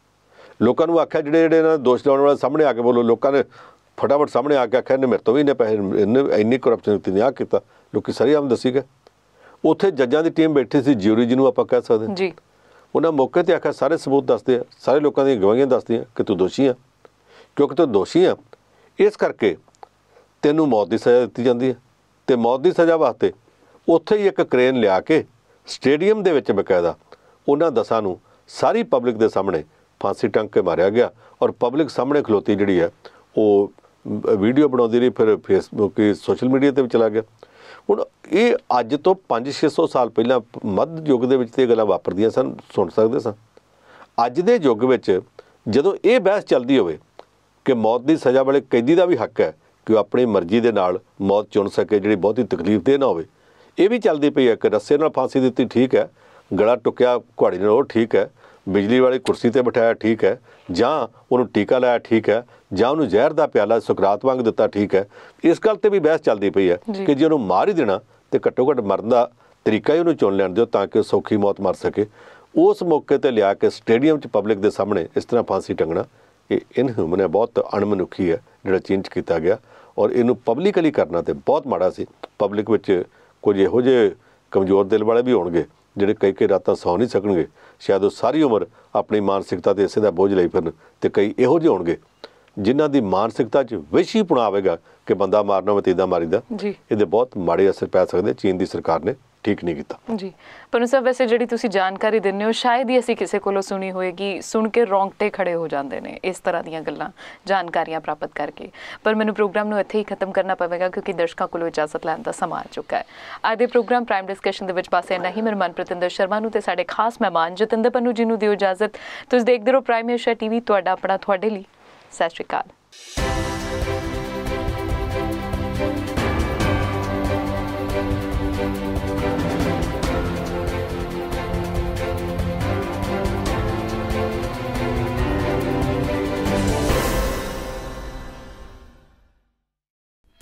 ਲੋਕਾਂ ਨੂੰ ਆਖਿਆ ਜਿਹੜੇ ਇਹਨਾਂ ਦੋਸ਼ ਲਾਉਣ ਵਾਲੇ ਸਾਹਮਣੇ ਆ ਕੇ ਬੋਲੋ। ਲੋਕਾਂ ਨੇ ਫਟਾਫਟ ਸਾਹਮਣੇ ਆ ਕੇ ਆਖਿਆ ਇਹਨੇ ਮੇਰੇ ਤੋਂ ਵੀ ਇੰਨੇ ਪੈਸੇ, ਇਹਨੇ ਇੰਨੀ ਕਰਪਸ਼ਨ ਕੀਤੀ, ਨੇ ਆਹ ਕੀਤਾ। ਲੋਕੀ ਸਰੇਆਮ ਦੱਸੀ ਗਏ। ਉੱਥੇ ਜੱਜਾਂ ਦੀ ਟੀਮ ਬੈਠੀ ਸੀ, ਜਿਊਰੀ ਜਿਹਨੂੰ ਆਪਾਂ ਕਹਿ ਸਕਦੇ। ਜੀ ਉਹਨਾਂ ਮੌਕੇ 'ਤੇ ਆਖਿਆ ਸਾਰੇ ਸਬੂਤ ਦੱਸਦੇ ਆ, ਸਾਰੇ ਲੋਕਾਂ ਦੀਆਂ ਗਵਾਹੀਆਂ ਦੱਸਦੀਆਂ ਕਿ ਤੂੰ ਦੋਸ਼ੀ ਆ। ਕਿਉਂਕਿ ਤੂੰ ਦੋਸ਼ੀ ਆ, ਇਸ ਕਰਕੇ ਤੈਨੂੰ ਮੌਤ ਦੀ ਸਜ਼ਾ ਦਿੱਤੀ ਜਾਂਦੀ ਹੈ। ਤੇ ਮੌਤ ਦੀ ਸਜ਼ਾ ਵਾਸਤੇ ਉੱਥੇ ਹੀ ਇੱਕ ਕ੍ਰੇਨ ਲਿਆ ਕੇ ਸਟੇਡੀਅਮ ਦੇ ਵਿੱਚ ਬਕਾਇਦਾ ਉਹਨਾਂ 10 ਨੂੰ ਸਾਰੀ ਪਬਲਿਕ ਦੇ ਸਾਹਮਣੇ ਫਾਂਸੀ ਟੰਗ ਕੇ ਮਾਰਿਆ ਗਿਆ। ਔਰ ਪਬਲਿਕ ਸਾਹਮਣੇ ਖਲੋਤੀ ਜਿਹੜੀ ਹੈ ਉਹ ਵੀਡੀਓ ਬਣਾਉਂਦੀ ਰਹੀ, ਫਿਰ ਫੇਸਬੁੱਕ, ਸੋਸ਼ਲ ਮੀਡੀਆ 'ਤੇ ਵੀ ਚਲਾ ਗਿਆ। ਹੁਣ ਇਹ ਅੱਜ ਤੋਂ 500-600 ਸਾਲ ਪਹਿਲਾਂ ਮੱਧ ਯੁੱਗ ਦੇ ਵਿੱਚ ਤੇ ਇਹ ਗੱਲਾਂ ਵਾਪਰਦੀਆਂ ਸਨ, ਸੁਣ ਸਕਦੇ ਸਾਂ। ਅੱਜ ਦੇ ਯੁੱਗ ਵਿੱਚ ਜਦੋਂ ਇਹ ਬਹਿਸ ਚੱਲਦੀ ਹੋਵੇ ਕਿ ਮੌਤ ਦੀ ਸਜ਼ਾ ਵਾਲੇ ਕੈਦੀ ਦਾ ਵੀ ਹੱਕ ਹੈ ਕਿ ਉਹ ਆਪਣੀ ਮਰਜ਼ੀ ਦੇ ਨਾਲ ਮੌਤ ਚੁਣ ਸਕੇ, ਜਿਹੜੀ ਬਹੁਤੀ ਤਕਲੀਫਦੇਹ ਨਾ ਹੋਵੇ, ਇਹ ਵੀ ਚੱਲਦੀ ਪਈ ਹੈ ਕਿ ਰੱਸੇ ਨਾਲ ਫਾਂਸੀ ਦਿੱਤੀ ਠੀਕ ਹੈ, ਗਲਾ ਟੁੱਕਿਆ ਘੁਆੜੀ ਨਾਲ ਉਹ ਠੀਕ ਹੈ, ਬਿਜਲੀ ਵਾਲੀ ਕੁਰਸੀ 'ਤੇ ਬਿਠਾਇਆ ਠੀਕ ਹੈ, ਜਾਂ ਉਹਨੂੰ ਟੀਕਾ ਲਾਇਆ ਠੀਕ ਹੈ, ਜਾਂ ਉਹਨੂੰ ਜ਼ਹਿਰ ਦਾ ਪਿਆਲਾ ਸੁਕਰਾਤ ਵਾਂਗ ਦਿੱਤਾ ਠੀਕ ਹੈ। ਇਸ ਗੱਲ 'ਤੇ ਵੀ ਬਹਿਸ ਚੱਲਦੀ ਪਈ ਹੈ ਕਿ ਜੇ ਉਹਨੂੰ ਮਾਰ ਹੀ ਦੇਣਾ ਤੇ ਘੱਟੋ ਘੱਟ ਮਰਨ ਦਾ ਤਰੀਕਾ ਹੀ ਉਹਨੂੰ ਚੁਣ ਲੈਣ ਦਿਓ ਤਾਂ ਕਿ ਉਹ ਸੌਖੀ ਮੌਤ ਮਰ ਸਕੇ। ਉਸ ਮੌਕੇ 'ਤੇ ਲਿਆ ਕੇ ਸਟੇਡੀਅਮ 'ਚ ਪਬਲਿਕ ਦੇ ਸਾਹਮਣੇ ਇਸ ਤਰ੍ਹਾਂ ਫਾਂਸੀ ਟੰਗਣਾ ਇਹ ਇਨਹਿਊਮਨ ਹੈ, ਬਹੁਤ ਅਣਮਨੁੱਖੀ ਹੈ ਜਿਹੜਾ ਚੀਨ 'ਚ ਕੀਤਾ ਗਿਆ। ਔਰ ਇਹਨੂੰ ਪਬਲਿਕਲੀ ਕਰਨਾ ਤੇ ਬਹੁਤ ਮਾੜਾ ਸੀ। ਪਬਲਿਕ ਵਿੱਚ ਕੁਝ ਇਹੋ ਜਿਹੇ ਕਮਜ਼ੋਰ ਦਿਲ ਵਾਲੇ ਵੀ ਹੋਣਗੇ ਜਿਹੜੇ ਕਈ ਰਾਤਾਂ ਸੌ ਨਹੀਂ ਸਕਣਗੇ। ਸ਼ਾਇਦ ਉਹ ਸਾਰੀ ਉਮਰ ਆਪਣੀ ਮਾਨਸਿਕਤਾ 'ਤੇ ਇਸੇ ਦਾ ਬੋਝ ਲਈ ਫਿਰਨ। ਅਤੇ ਕਈ ਇਹੋ ਜਿਹੇ ਹੋਣਗੇ ਜਿਨ੍ਹਾਂ ਦੀ ਮਾਨਸਿਕਤਾ 'ਚ ਵਿਸ਼ੀ-ਪੁਣਾ ਆਵੇਗਾ ਕਿ ਬੰਦਾ ਮਾਰਨਾ ਵਾ ਤੇ ਇੱਦਾਂ ਮਾਰੀਦਾ। ਇਹਦੇ ਬਹੁਤ ਮਾੜੇ ਅਸਰ ਪੈ ਸਕਦੇ। ਚੀਨ ਦੀ ਸਰਕਾਰ ਨੇ ਠੀਕ ਨਹੀਂ ਕੀਤਾ ਜੀ। ਪਰ ਸਰ ਵੈਸੇ ਜਿਹੜੀ ਤੁਸੀਂ ਜਾਣਕਾਰੀ ਦਿੰਦੇ ਹੋ ਸ਼ਾਇਦ ਹੀ ਅਸੀਂ ਕਿਸੇ ਕੋਲੋਂ ਸੁਣੀ ਹੋਏਗੀ, ਸੁਣ ਕੇ ਰੌਂਗਟੇ ਖੜੇ ਹੋ ਜਾਂਦੇ ਨੇ ਇਸ ਤਰ੍ਹਾਂ ਦੀਆਂ ਗੱਲਾਂ, ਜਾਣਕਾਰੀਆਂ ਪ੍ਰਾਪਤ ਕਰਕੇ। ਪਰ ਮੈਨੂੰ ਪ੍ਰੋਗਰਾਮ ਨੂੰ ਇੱਥੇ ਹੀ ਖਤਮ ਕਰਨਾ ਪਵੇਗਾ ਕਿਉਂਕਿ ਦਰਸ਼ਕਾਂ ਕੋਲੋਂ ਇਜਾਜ਼ਤ ਲੈਣ ਦਾ ਸਮਾਂ ਆ ਚੁੱਕਾ ਹੈ। ਅੱਜ ਦੇ ਪ੍ਰੋਗਰਾਮ ਪ੍ਰਾਈਮ ਡਿਸਕਸ਼ਨ ਦੇ ਵਿੱਚ ਬਸ ਇੰਨਾ ਹੀ। ਮੇਰੇ ਮਨਪ੍ਰਤਿੰਦਰ ਸ਼ਰਮਾ ਨੂੰ ਤੇ ਸਾਡੇ ਖਾਸ ਮਹਿਮਾਨ ਜਤਿੰਦਰ ਪੰਨੂ ਜੀ ਨੂੰ ਦਿਓ ਇਜਾਜ਼ਤ। ਤੁਸੀਂ ਦੇਖਦੇ ਰਹੋ ਪ੍ਰਾਈਮ ਏਸ਼ੀਆ ਟੀਵੀ, ਤੁਹਾਡਾ ਆਪਣਾ, ਤੁਹਾਡੇ ਲਈ। ਸਤਿ ਸ਼੍ਰੀ ਅਕਾਲ।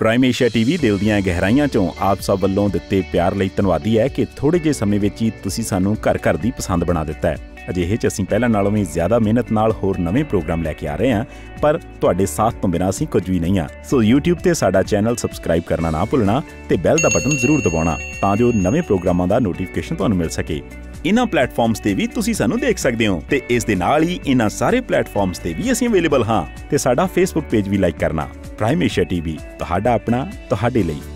ਪ੍ਰਾਈਮ ਏਸ਼ੀਆ ਟੀਵੀ ਦਿਲ ਦੀਆਂ ਗਹਿਰਾਈਆਂ ਚੋਂ ਆਪ ਸਭ ਵੱਲੋਂ ਦਿੱਤੇ ਪਿਆਰ ਲਈ ਧੰਨਵਾਦੀ ਹੈ ਕਿ ਥੋੜੇ ਜਿਹੇ ਸਮੇਂ ਵਿੱਚ ਹੀ ਤੁਸੀਂ ਸਾਨੂੰ ਘਰ ਦੀ ਪਸੰਦ ਬਣਾ ਦਿੱਤਾ ਹੈ। ਅਜਿਹੇ 'ਚ ਅਸੀਂ ਪਹਿਲਾਂ ਨਾਲੋਂ ਵੀ ਜ਼ਿਆਦਾ ਮਿਹਨਤ ਨਾਲ ਹੋਰ ਨਵੇਂ ਪ੍ਰੋਗਰਾਮ ਲੈ ਕੇ ਆ ਰਹੇ ਹਾਂ, ਪਰ ਤੁਹਾਡੇ ਸਾਥ ਤੋਂ ਬਿਨਾਂ ਅਸੀਂ ਕੁਝ ਵੀ ਨਹੀਂ ਹਾਂ। ਸੋ YouTube ਤੇ ਸਾਡਾ ਚੈਨਲ ਸਬਸਕ੍ਰਾਈਬ ਕਰਨਾ ਨਾ ਭੁੱਲਣਾ ਤੇ ਬੈਲ ਦਾ ਬਟਨ ਜ਼ਰੂਰ ਦਬਾਉਣਾ ਤਾਂ ਜੋ ਨਵੇਂ ਪ੍ਰੋਗਰਾਮਾਂ ਦਾ ਨੋਟੀਫਿਕੇਸ਼ਨ ਤੁਹਾਨੂੰ ਮਿਲ ਸਕੇ। ਇਨ੍ਹਾਂ ਪਲੇਟਫਾਰਮਸ ਤੇ ਵੀ ਤੁਸੀਂ ਸਾਨੂੰ ਦੇਖ ਸਕਦੇ ਹੋ ਤੇ ਇਸ ਦੇ ਨਾਲ ਹੀ ਇਨ੍ਹਾਂ ਸਾਰੇ ਪਲੇਟਫਾਰਮਸ ਤੇ ਵੀ ਅਸੀਂ ਅਵੇਲੇਬਲ ਹਾਂ ਤੇ ਸਾਡਾ Facebook ਪੇਜ ਵੀ ਲਾਈਕ ਕਰਨਾ। ਪ੍ਰਾਈਮ ਏਸ਼ੀਆ ਟੀਵੀ, ਤੁਹਾਡਾ ਆਪਣਾ, ਤੁਹਾਡੇ ਲਈ।